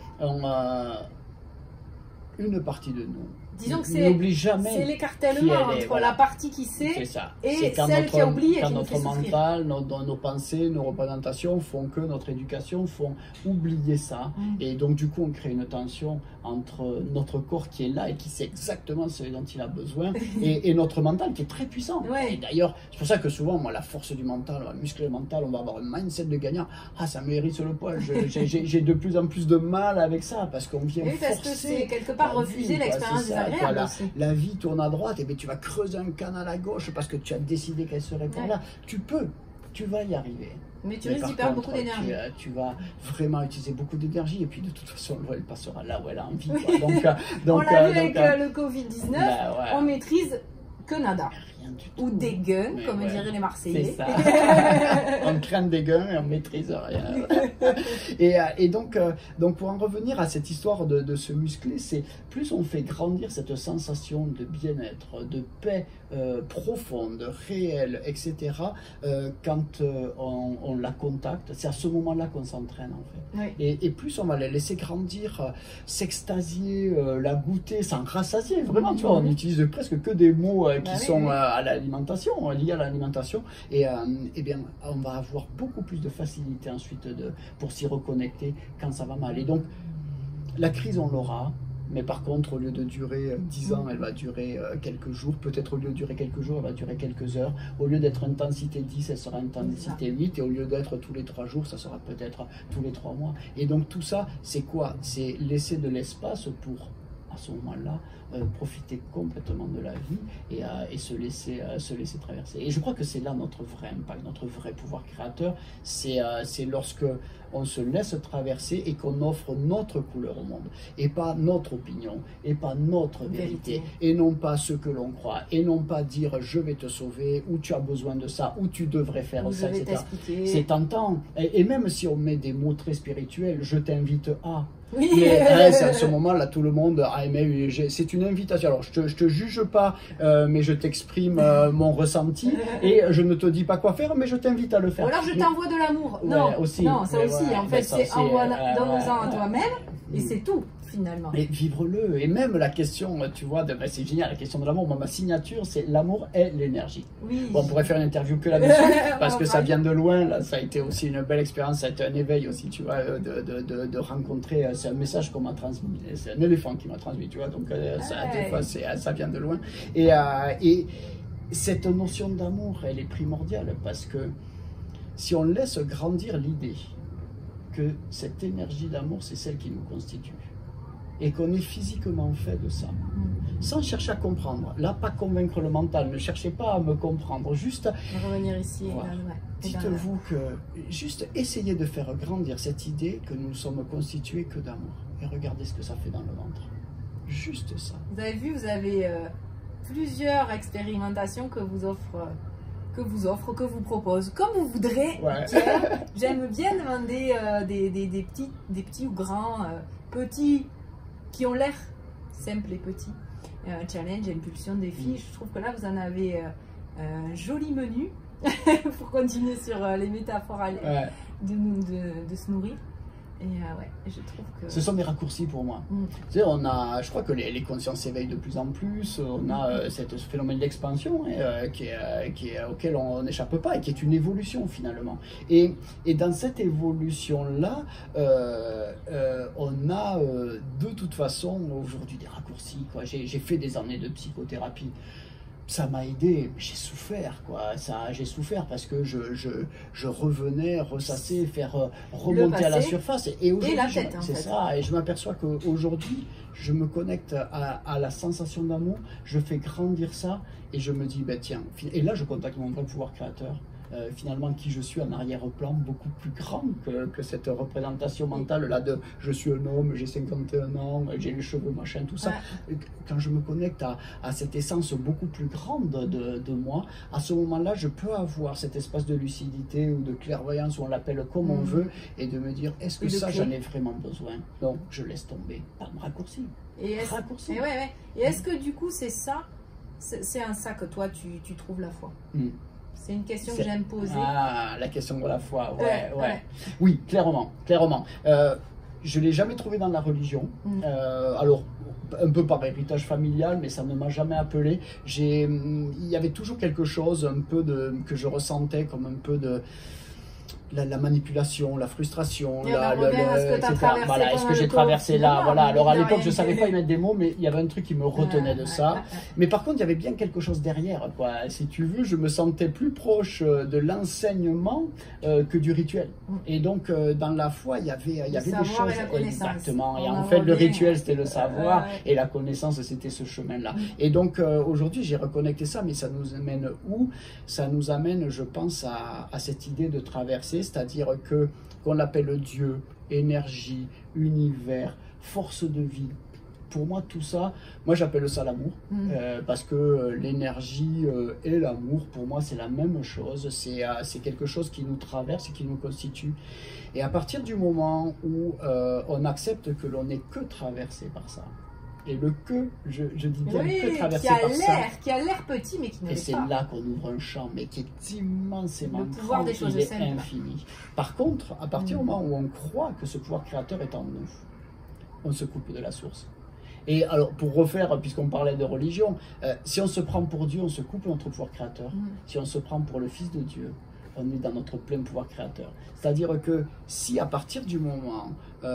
Speaker 2: une partie de nous,
Speaker 1: disons que c'est l'écartèlement entre la partie qui sait et celle qui oublie et qui nous fait souffrir. Quand notre mental, nos pensées, nos représentations font que notre éducation font oublier ça. Et donc du coup on crée une tension entre notre corps qui est là et qui sait exactement ce dont il a besoin et notre mental qui est très puissant. Et d'ailleurs c'est pour ça que souvent moi la force du mental, le muscle mental, on va avoir un mindset de gagnant. Ah ça me hérisse le poil, j'ai de plus en plus de mal avec ça parce qu'on vient forcer. Parce que c'est quelque part refuser l'expérience désagréable.
Speaker 2: La vie tourne à droite, et bien tu vas creuser un canal à gauche parce que tu as décidé qu'elle serait par là. Tu vas y arriver.
Speaker 1: Mais tu risques d'y perdre beaucoup d'énergie.
Speaker 2: Tu vas vraiment utiliser beaucoup d'énergie et puis de toute façon elle passera là où elle a envie.
Speaker 1: On l'a vu avec le Covid-19, on maîtrise que nada. Ou des guns, comme diraient les Marseillais.
Speaker 2: C'est ça. On craint des guns et on maîtrise rien. et donc pour en revenir à cette histoire de se muscler, c'est plus on fait grandir cette sensation de bien-être, de paix profonde, réelle, etc. Quand on la contacte, c'est à ce moment-là qu'on s'entraîne en fait. Et plus on va la laisser grandir, s'extasier, la goûter, s'en rassasier. Vraiment, tu vois, on utilise presque que des mots qui sont à l'alimentation, liés à l'alimentation, et bien on va avoir beaucoup plus de facilité ensuite pour s'y reconnecter quand ça va mal. Et donc la crise on l'aura, mais par contre au lieu de durer 10 ans, elle va durer quelques jours, peut-être au lieu de durer quelques jours, elle va durer quelques heures, au lieu d'être intensité 10, elle sera intensité 8, et au lieu d'être tous les 3 jours, ça sera peut-être tous les 3 mois. Et donc tout ça, c'est quoi? C'est laisser de l'espace pour, à ce moment-là, profiter complètement de la vie et se laisser traverser. Et je crois que c'est là notre vrai impact, notre vrai pouvoir créateur, c'est lorsque on se laisse traverser et qu'on offre notre couleur au monde, et pas notre opinion, et pas notre vérité, et non pas ce que l'on croit, et non pas dire je vais te sauver, ou tu as besoin de ça, ou tu devrais faire ça, etc. C'est tentant, et même si on met des mots très spirituels, je t'invite à... Mais à ce moment-là, tout le monde a aimé. C'est une invitation. Alors, je te juge pas, mais je t'exprime mon ressenti et je ne te dis pas quoi faire, mais je t'invite à le faire.
Speaker 1: Ou alors je t'envoie de l'amour. Non,
Speaker 2: aussi.
Speaker 1: Non, ça aussi. En fait, c'est donne-en à toi-même. Et c'est tout, finalement.
Speaker 2: Et vivre-le. Et même la question, tu vois, ben, c'est génial, la question de l'amour. Moi, ma signature, c'est l'amour est l'énergie.
Speaker 1: Oui.
Speaker 2: Bon, on pourrait faire une interview que là-dessus, parce que ça vient de loin. Là, ça a été aussi une belle expérience, ça a été un éveil aussi, tu vois, de rencontrer. C'est un message qu'on m'a transmis. C'est un éléphant qui m'a transmis, tu vois. Donc, ça, des fois, ça vient de loin. Et cette notion d'amour, elle est primordiale, parce que si on laisse grandir l'idée que cette énergie d'amour, c'est celle qui nous constitue, et qu'on est physiquement fait de ça, sans chercher à comprendre. Là, pas convaincre le mental, ne cherchez pas à me comprendre, juste
Speaker 1: revenir ici.
Speaker 2: Voilà. Dites-vous que juste essayez de faire grandir cette idée que nous ne sommes constitués que d'amour, et regardez ce que ça fait dans le ventre. Juste ça.
Speaker 1: Vous avez vu, vous avez plusieurs expérimentations que vous propose, comme vous voudrez.
Speaker 2: Ouais.
Speaker 1: Pierre, j'aime bien demander des petits ou grands, petits, qui ont l'air simples et petits. Challenge, impulsion, défi. Je trouve que là, vous en avez un joli menu pour continuer sur les métaphores de se nourrir. Et je trouve que...
Speaker 2: Ce sont des raccourcis pour moi. Tu sais, je crois que les consciences s'éveillent de plus en plus. On a ce phénomène d'expansion auquel on n'échappe pas et qui est une évolution finalement. Et dans cette évolution-là, on a de toute façon aujourd'hui des raccourcis. J'ai fait des années de psychothérapie. Ça m'a aidé, j'ai souffert, j'ai souffert parce que je revenais ressasser, faire remonter à la surface. Et aujourd'hui, c'est ça. Et je m'aperçois qu'aujourd'hui, je me connecte à la sensation d'amour, je fais grandir ça et je me dis, ben tiens, et là je contacte mon vrai pouvoir créateur. Finalement qui je suis en arrière-plan, beaucoup plus grand que cette représentation mentale là de je suis un homme, j'ai 51 ans, j'ai les cheveux, machin, tout ça. Quand je me connecte à cette essence beaucoup plus grande de moi, à ce moment-là, je peux avoir cet espace de lucidité ou de clairvoyance, ou on l'appelle comme on veut, et de me dire, est-ce que ça, j'en ai vraiment besoin? Non, je laisse tomber. Pas de raccourci. Et
Speaker 1: est-ce que du coup, c'est ça, c'est en ça que toi, tu trouves la foi? C'est une question que j'aime poser.
Speaker 2: Ah, la question de la foi, ouais. Oui, clairement. Je ne l'ai jamais trouvé dans la religion. Alors, un peu par héritage familial, mais ça ne m'a jamais appelé. Il y avait toujours quelque chose un peu que je ressentais comme un peu de... La manipulation, la frustration, est-ce que j'ai traversé là, voilà. Alors à l'époque, je ne savais pas y mettre des mots, mais il y avait un truc qui me retenait de ça. Mais par contre, il y avait bien quelque chose derrière, quoi. Si tu veux, je me sentais plus proche de l'enseignement que du rituel. Et donc, dans la foi, il y avait des choses. Exactement. Et en fait, le rituel, c'était le savoir, et la connaissance, c'était ce chemin-là. Et donc, aujourd'hui, j'ai reconnecté ça, mais ça nous amène où? Ça nous amène, je pense, à cette idée de traverser. C'est-à-dire qu'on l'appelle Dieu, énergie, univers, force de vie. Pour moi, tout ça, moi j'appelle ça l'amour, parce que l'énergie et l'amour, pour moi, c'est la même chose. C'est quelque chose qui nous traverse et qui nous constitue. Et à partir du moment où on accepte que l'on n'est que traversé par ça, et le que, je dis bien que traversé par ça,
Speaker 1: qui a l'air petit mais qui ne l'est pas.
Speaker 2: Et c'est là qu'on ouvre un champ, mais qui est immensément
Speaker 1: le pouvoir des choses simples.
Speaker 2: Infini. Par contre, à partir du moment où on croit que ce pouvoir créateur est en nous, on se coupe de la source. Et alors, pour refaire, puisqu'on parlait de religion, si on se prend pour Dieu, on se coupe de notre pouvoir créateur. Si on se prend pour le Fils de Dieu, on est dans notre plein pouvoir créateur. C'est-à-dire que si à partir du moment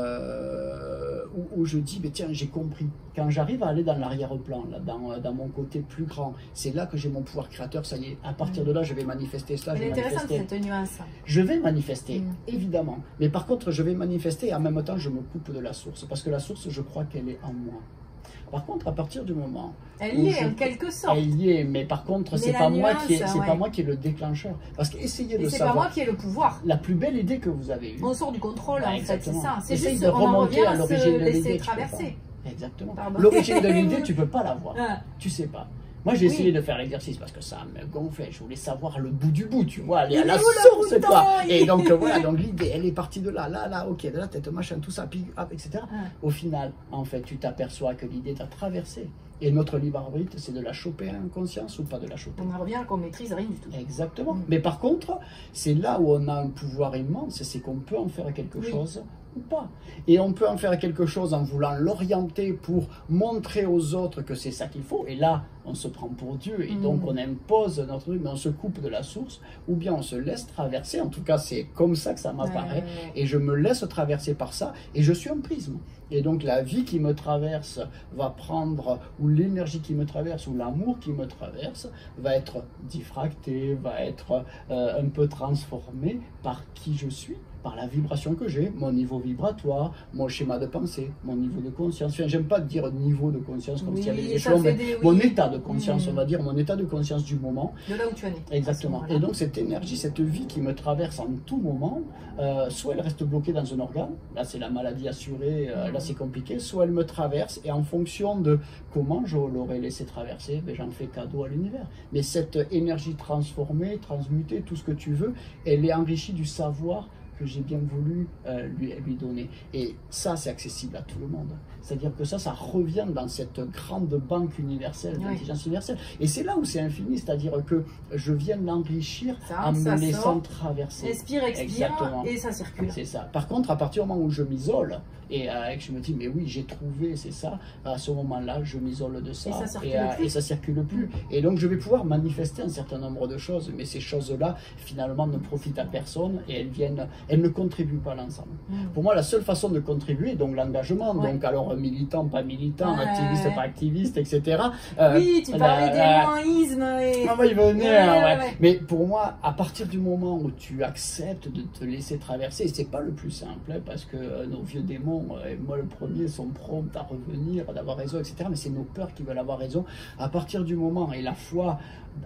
Speaker 2: où je dis, mais tiens, j'ai compris, quand j'arrive à aller dans l'arrière-plan, dans mon côté plus grand, c'est là que j'ai mon pouvoir créateur, ça y est, à partir de là, je vais manifester cela.
Speaker 1: C'est intéressant cette nuance.
Speaker 2: Je vais manifester, évidemment, mais par contre, je vais manifester et en même temps, je me coupe de la source, parce que la source, je crois qu'elle est en moi. Par contre, à partir du moment
Speaker 1: elle y est en quelque sorte.
Speaker 2: Elle y est, mais par contre, c'est pas moi qui est le déclencheur. Parce qu'essayez de savoir.
Speaker 1: C'est pas moi qui ai le pouvoir.
Speaker 2: La plus belle idée que vous avez eue.
Speaker 1: On sort du contrôle, en fait, c'est ça. C'est
Speaker 2: juste
Speaker 1: de
Speaker 2: remonter à l'origine de l'idée.
Speaker 1: Traverser.
Speaker 2: Exactement. L'origine de l'idée, tu peux pas l'avoir. Tu sais pas. Moi, j'ai essayé de faire l'exercice parce que ça me gonflait. Je voulais savoir le bout du bout, tu vois, aller à la source, quoi. Et donc, voilà, donc l'idée, elle est partie de là, ok, de la tête, machin, tout ça, puis hop, etc. Au final, en fait, tu t'aperçois que l'idée t'a traversé. Et notre libre arbitre, c'est de la choper en conscience ou pas de la choper.
Speaker 1: On en revient qu'on maîtrise rien du tout.
Speaker 2: Exactement. Mais par contre, c'est là où on a un pouvoir immense, c'est qu'on peut en faire quelque chose ou pas. Et on peut en faire quelque chose en voulant l'orienter pour montrer aux autres que c'est ça qu'il faut. Et là, on se prend pour Dieu et donc on impose notre truc, mais on se coupe de la source, ou bien on se laisse traverser. En tout cas, c'est comme ça que ça m'apparaît. Et je me laisse traverser par ça et je suis un prisme. Et donc la vie qui me traverse va prendre, ou l'énergie qui me traverse, ou l'amour qui me traverse, va être diffracté, va être un peu transformé par qui je suis, par la vibration que j'ai, mon niveau vibratoire, mon schéma de pensée, mon niveau de conscience. Enfin, j'aime pas dire niveau de conscience comme s'il y avait des échelons, mais mon état de conscience, on va dire, mon état de conscience du moment.
Speaker 1: De là où tu en es.
Speaker 2: Exactement. Et donc cette énergie, cette vie qui me traverse en tout moment, soit elle reste bloquée dans un organe, là c'est la maladie assurée, là c'est compliqué, soit elle me traverse et en fonction de comment je l'aurais laissé traverser, ben, j'en fais cadeau à l'univers. Mais cette énergie transformée, transmutée, tout ce que tu veux, elle est enrichie du savoir que j'ai bien voulu lui donner. Et ça, c'est accessible à tout le monde. C'est-à-dire que ça revient dans cette grande banque universelle, d'intelligence universelle. Et c'est là où c'est infini, c'est-à-dire que je viens l'enrichir en me laissant traverser.
Speaker 1: Expire, et ça circule.
Speaker 2: C'est ça. Par contre, à partir du moment où je m'isole, et que je me dis, mais oui, j'ai trouvé, c'est ça, à ce moment-là, je m'isole de ça. Et ça circule plus. Et donc, je vais pouvoir manifester un certain nombre de choses, mais ces choses-là, finalement, ne profitent à personne et elles ne contribuent pas à l'ensemble. Pour moi, la seule façon de contribuer, donc l'engagement, donc alors militant, pas militant, activiste, pas activiste, etc.
Speaker 1: Oui, tu parlais des moismes.
Speaker 2: Il venait, mais pour moi, à partir du moment où tu acceptes de te laisser traverser, c'est pas le plus simple, hein, parce que nos vieux démons, et moi le premier, sont prompts à revenir, d'avoir raison, etc. Mais c'est nos peurs qui veulent avoir raison. À partir du moment, et la foi,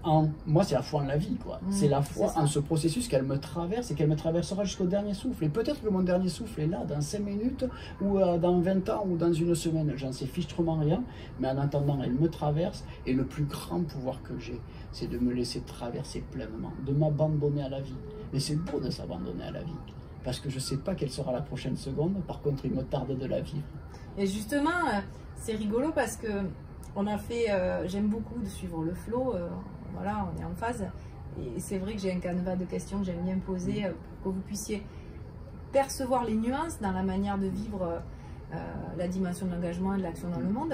Speaker 2: moi c'est la foi en la vie, quoi. C'est la foi en ce processus qu'elle me traverse et qu'elle me traversera jusqu'au dernier souffle. Et peut-être que mon dernier souffle est là, dans 5 minutes, ou dans 20 ans, ou dans une semaine. J'en sais fichtrement rien, mais en attendant, elle me traverse. Et le plus grand pouvoir que j'ai, c'est de me laisser traverser pleinement, de m'abandonner à la vie. Mais c'est beau de s'abandonner à la vie, parce que je ne sais pas quelle sera la prochaine seconde. Par contre, il me tarde de la vivre.
Speaker 1: Et justement, c'est rigolo parce que on a fait, j'aime beaucoup de suivre le flow, voilà, on est en phase. Et c'est vrai que j'ai un canevas de questions que j'aime bien poser pour que vous puissiez percevoir les nuances dans la manière de vivre la dimension de l'engagement et de l'action dans le monde.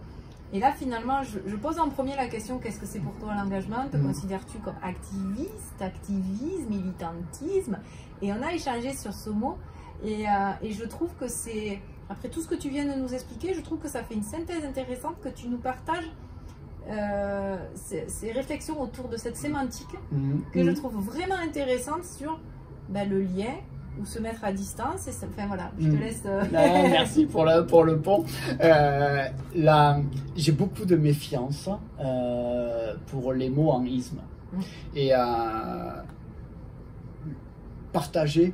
Speaker 1: Et là, finalement, je pose en premier la question, qu'est-ce que c'est pour toi l'engagement? Te considères-tu comme activiste, activisme, militantisme? Et on a échangé sur ce mot. Et je trouve que c'est, après tout ce que tu viens de nous expliquer, je trouve que ça fait une synthèse intéressante que tu nous partages ces réflexions autour de cette sémantique que je trouve vraiment intéressante sur le lien ou se mettre à distance. Et ça, enfin voilà, je te laisse.
Speaker 2: Merci pour le pont. J'ai beaucoup de méfiance pour les mots en isme. Et partager,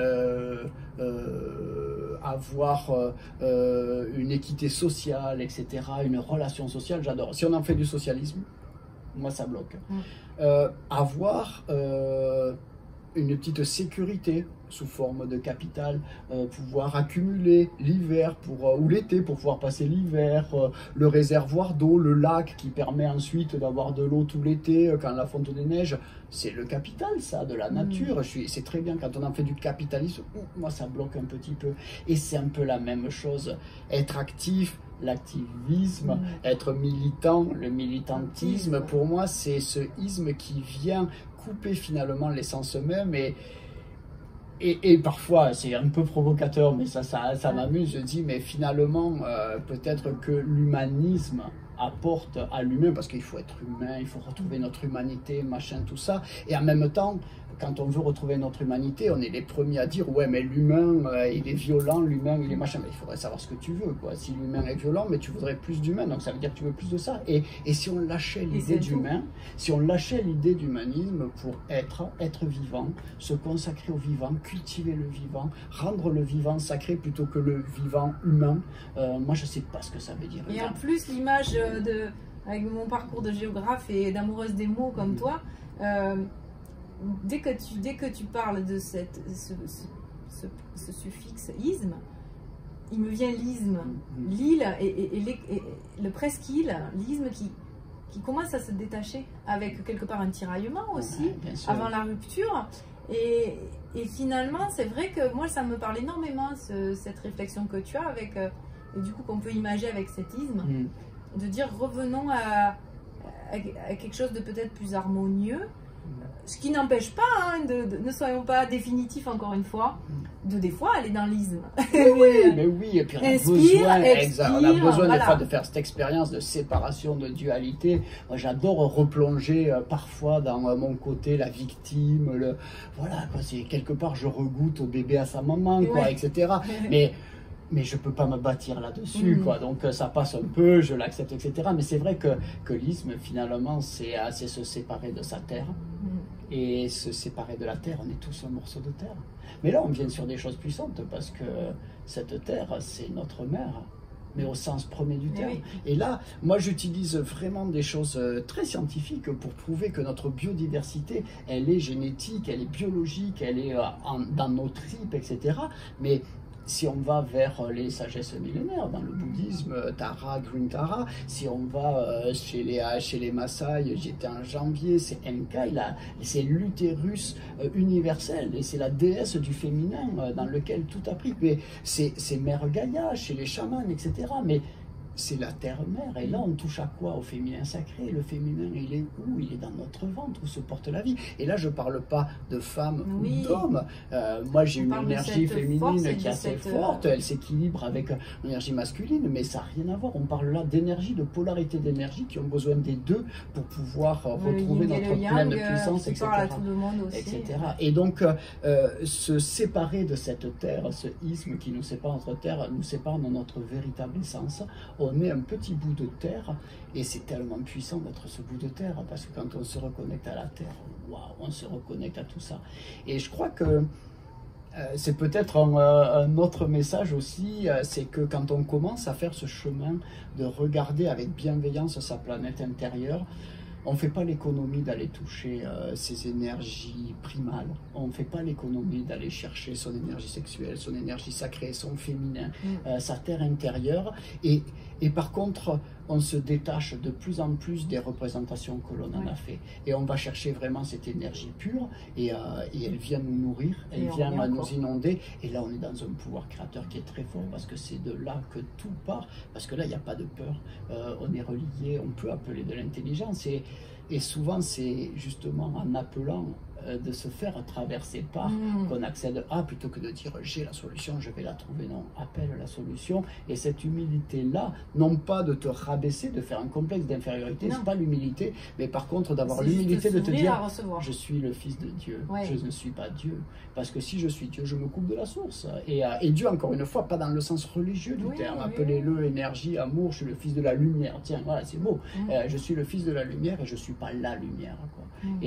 Speaker 2: avoir une équité sociale, etc., une relation sociale, j'adore. Si on en fait du socialisme, moi ça bloque. Avoir une petite sécurité sous forme de capital, pouvoir accumuler l'hiver ou l'été pour pouvoir passer l'hiver, le réservoir d'eau, le lac qui permet ensuite d'avoir de l'eau tout l'été quand la fonte des neiges, c'est le capital ça, de la nature. C'est très bien quand on en fait du capitalisme, moi ça bloque un petit peu. Et c'est un peu la même chose, être actif, l'activisme, être militant, le militantisme, pour moi c'est ce isme qui vient couper finalement l'essence même. Et parfois, c'est un peu provocateur, mais ça m'amuse. Je dis, mais finalement, peut-être que l'humanisme apporte à l'humain, parce qu'il faut être humain, il faut retrouver notre humanité, machin, tout ça. Et en même temps, quand on veut retrouver notre humanité, on est les premiers à dire, ouais, mais l'humain, il est violent, l'humain, il est machin. Mais il faudrait savoir ce que tu veux, quoi. Si l'humain est violent, mais tu voudrais plus d'humain, donc ça veut dire que tu veux plus de ça. Et si on lâchait l'idée d'humain, si on lâchait l'idée d'humanisme pour être vivant, se consacrer au vivant, cultiver le vivant, rendre le vivant sacré plutôt que le vivant humain, moi je sais pas ce que ça veut dire.
Speaker 1: Et en plus, l'image avec mon parcours de géographe et d'amoureuse des mots comme toi, dès que tu parles de ce suffixe isme, il me vient l'isme, l'île et le presqu'île, l'isme qui commence à se détacher avec quelque part un tiraillement aussi, avant la rupture. Et finalement, c'est vrai que moi, ça me parle énormément, cette réflexion que tu as avec, et du coup qu'on peut imaginer avec cet isme, de dire revenons à quelque chose de peut-être plus harmonieux, ce qui n'empêche pas, hein, ne soyons pas définitifs encore une fois, de des fois aller dans l'isme.
Speaker 2: Mais oui, et puis on a besoin des fois de faire cette expérience de séparation, de dualité. Moi j'adore replonger parfois dans mon côté, la victime, voilà, quoi, c'est quelque part je regoute au bébé à sa maman, quoi, etc. Mais je ne peux pas me bâtir là-dessus, quoi. Donc ça passe un peu, je l'accepte, etc. Mais c'est vrai que l'isme, finalement, c'est se séparer de sa terre. Et se séparer de la terre, on est tous un morceau de terre. Mais là, on vient sur des choses puissantes, parce que cette terre, c'est notre mère, mais au sens premier du terme. Et là, moi, j'utilise vraiment des choses très scientifiques pour prouver que notre biodiversité, elle est génétique, elle est biologique, elle est dans nos tripes, etc. Mais si on va vers les sagesses millénaires, dans le bouddhisme, Tara, Green Tara, si on va chez les Maasai, j'étais en janvier, c'est Enkai, c'est l'utérus universel, et c'est la déesse du féminin dans lequel tout a pris. Mais c'est Mère Gaïa, chez les chamans, etc. Mais c'est la terre-mère, et là on touche à quoi? Au féminin sacré. Le féminin, il est où? Il est dans notre ventre, où se porte la vie. Et là je parle pas de femme ou d'homme. Moi j'ai une énergie féminine qui est assez forte, elle s'équilibre avec une énergie masculine, mais ça n'a rien à voir. On parle là d'énergie, de polarité d'énergie qui ont besoin des deux pour pouvoir retrouver notre pleine puissance, etc. Et donc se séparer de cette terre, ce isme qui nous sépare notre terre, nous sépare de notre véritable essence. On est un petit bout de terre, et c'est tellement puissant d'être ce bout de terre, parce que quand on se reconnecte à la terre, waouh, on se reconnecte à tout ça. Et je crois que c'est peut-être un autre message aussi, c'est que quand on commence à faire ce chemin de regarder avec bienveillance sa planète intérieure, on ne fait pas l'économie d'aller toucher ses énergies primales. On ne fait pas l'économie d'aller chercher son énergie sexuelle, son énergie sacrée, son féminin, sa terre intérieure. Et par contre, on se détache de plus en plus des représentations que l'on en a fait. Et on va chercher vraiment cette énergie pure, et elle vient nous nourrir, elle vient nous inonder. Et là, on est dans un pouvoir créateur qui est très fort, parce que c'est de là que tout part. Parce que là, il n'y a pas de peur. On est relié, on peut appeler de l'intelligence. Et souvent, c'est justement en appelant de se faire traverser par qu'on accède à, plutôt que de dire j'ai la solution, je vais la trouver. Non, appelle la solution. Et cette humilité-là, non pas de te rabaisser, de faire un complexe d'infériorité, c'est pas l'humilité, mais par contre d'avoir l'humilité de te dire je suis le fils de Dieu, je ne suis pas Dieu. Parce que si je suis Dieu, je me coupe de la source. Et Dieu, encore une fois, pas dans le sens religieux du terme, appelez-le énergie, amour, je suis le fils de la lumière. Tiens, voilà, c'est beau. Je suis le fils de la lumière et je ne suis pas la lumière, quoi.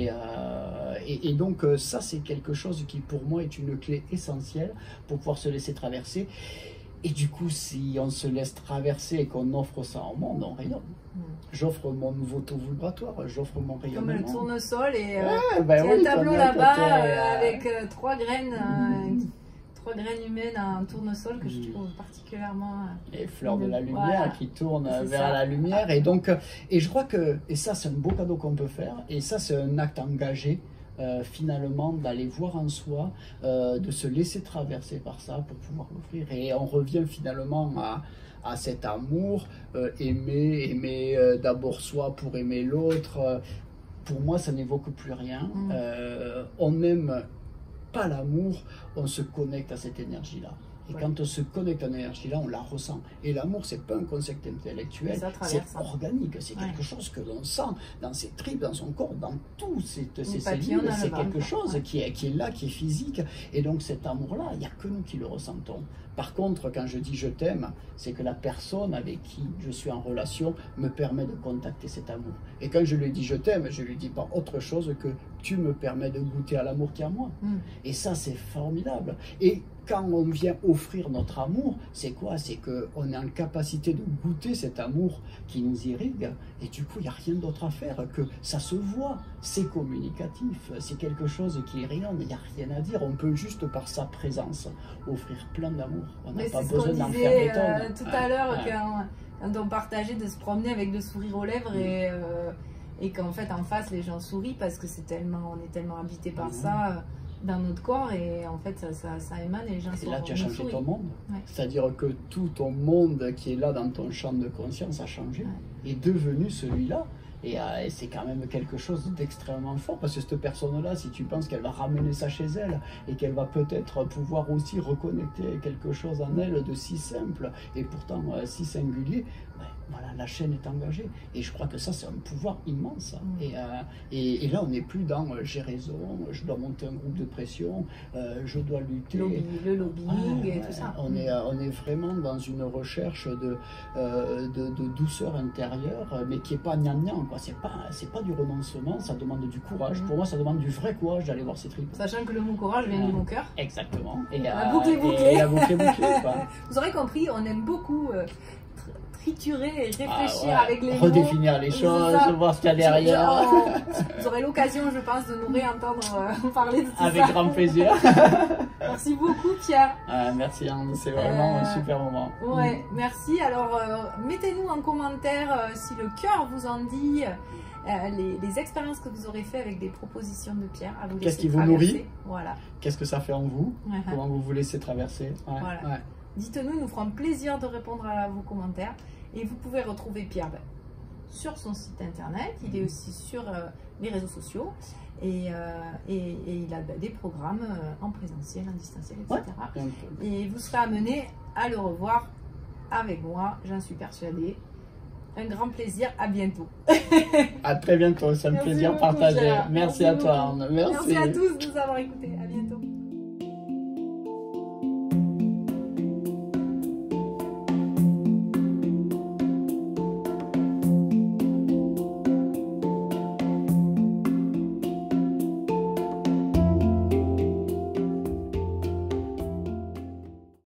Speaker 2: Et donc ça, c'est quelque chose qui pour moi est une clé essentielle pour pouvoir se laisser traverser. Et du coup, si on se laisse traverser et qu'on offre ça au monde, on rayonne. J'offre mon nouveau taux vibratoire, j'offre mon rayonnement.
Speaker 1: Comme le tournesol, et il y a un tableau là-bas avec 3 graines humaines, un tournesol que je trouve particulièrement...
Speaker 2: Les fleurs de la lumière qui tournent vers la lumière. Et donc, et je crois que, et ça c'est un beau cadeau qu'on peut faire, et ça c'est un acte engagé, finalement, d'aller voir en soi, de se laisser traverser par ça pour pouvoir l'offrir. Et on revient finalement à cet amour, aimer d'abord soi pour aimer l'autre. Pour moi, ça n'évoque plus rien. On n'aime pas l'amour, on se connecte à cette énergie-là. Et quand on se connecte à l'énergie-là, on la ressent. Et l'amour, c'est pas un concept intellectuel, c'est organique, c'est quelque chose que l'on sent dans ses tripes, dans son corps, dans tous ces cellules. C'est quelque chose qui est là, qui est physique. Et donc cet amour-là, il n'y a que nous qui le ressentons. Par contre, quand je dis je t'aime, c'est que la personne avec qui je suis en relation me permet de contacter cet amour. Et quand je lui dis je t'aime, je lui dis pas autre chose que tu me permets de goûter à l'amour qui est en moi. Et ça, c'est formidable. Et quand on vient offrir notre amour, c'est quoi? C'est qu'on est en capacité de goûter cet amour qui nous irrigue, et du coup, il n'y a rien d'autre à faire que ça se voit, c'est communicatif, c'est quelque chose qui rayonne, il n'y a rien à dire, on peut juste par sa présence offrir plein d'amour, on n'a pas besoin d'en faire des tonnes.
Speaker 1: Tout à l'heure, quand on partageait de se promener avec le sourire aux lèvres, et qu'en fait, en face, les gens sourient parce que on est tellement habité par ça. dans notre corps et en fait ça émane et les gens
Speaker 2: Et là, tu as changé ton monde.
Speaker 1: Ouais.
Speaker 2: C'est-à-dire que tout ton monde qui est là dans ton champ de conscience a changé, est devenu celui-là. Et c'est quand même quelque chose d'extrêmement fort, parce que cette personne-là, si tu penses qu'elle va ramener ça chez elle, et qu'elle va peut-être pouvoir aussi reconnecter quelque chose en elle de si simple, et pourtant si singulier, ben, voilà, la chaîne est engagée. Et je crois que ça, c'est un pouvoir immense. Et là, on n'est plus dans j'ai raison, je dois monter un groupe de pression, je dois lutter.
Speaker 1: Le lobbying et tout ça.
Speaker 2: On est vraiment dans une recherche de douceur intérieure, mais qui n'est pas gnangnan, quoi. C'est pas du renoncement, ça demande du courage. Pour moi, ça demande du vrai courage d'aller voir ses tripes.
Speaker 1: Sachant que le mot courage vient du mot cœur.
Speaker 2: Exactement.
Speaker 1: La boucle est bouclée.
Speaker 2: Et la boucle est bouclée, quoi.
Speaker 1: Vous aurez compris, on aime beaucoup triturer et réfléchir avec les mots.
Speaker 2: Redéfinir les choses, voir ce qu'il y a derrière.
Speaker 1: Vous aurez l'occasion, je pense, de nous réentendre parler de tout ça.
Speaker 2: Avec grand plaisir.
Speaker 1: Merci beaucoup, Pierre.
Speaker 2: Merci, Anne, c'est vraiment un super moment.
Speaker 1: Ouais, merci. Alors, mettez-nous en commentaire si le cœur vous en dit, les expériences que vous aurez fait avec des propositions de Pierre.
Speaker 2: Qu'est-ce qui vous nourrit?
Speaker 1: Voilà.
Speaker 2: Qu'est-ce que ça fait en vous? Comment vous vous laissez traverser?
Speaker 1: Voilà. Dites-nous, il nous fera un plaisir de répondre à vos commentaires. Et vous pouvez retrouver Pierre sur son site internet. Il est aussi sur les réseaux sociaux. Et il a des programmes en présentiel, en distanciel, etc. Et vous serez amené à le revoir avec moi, j'en suis persuadée. Un grand plaisir, à bientôt.
Speaker 2: À très bientôt, c'est un plaisir partagé. Merci à toi, Anne.
Speaker 1: Merci à tous de nous avoir écoutés. À bientôt.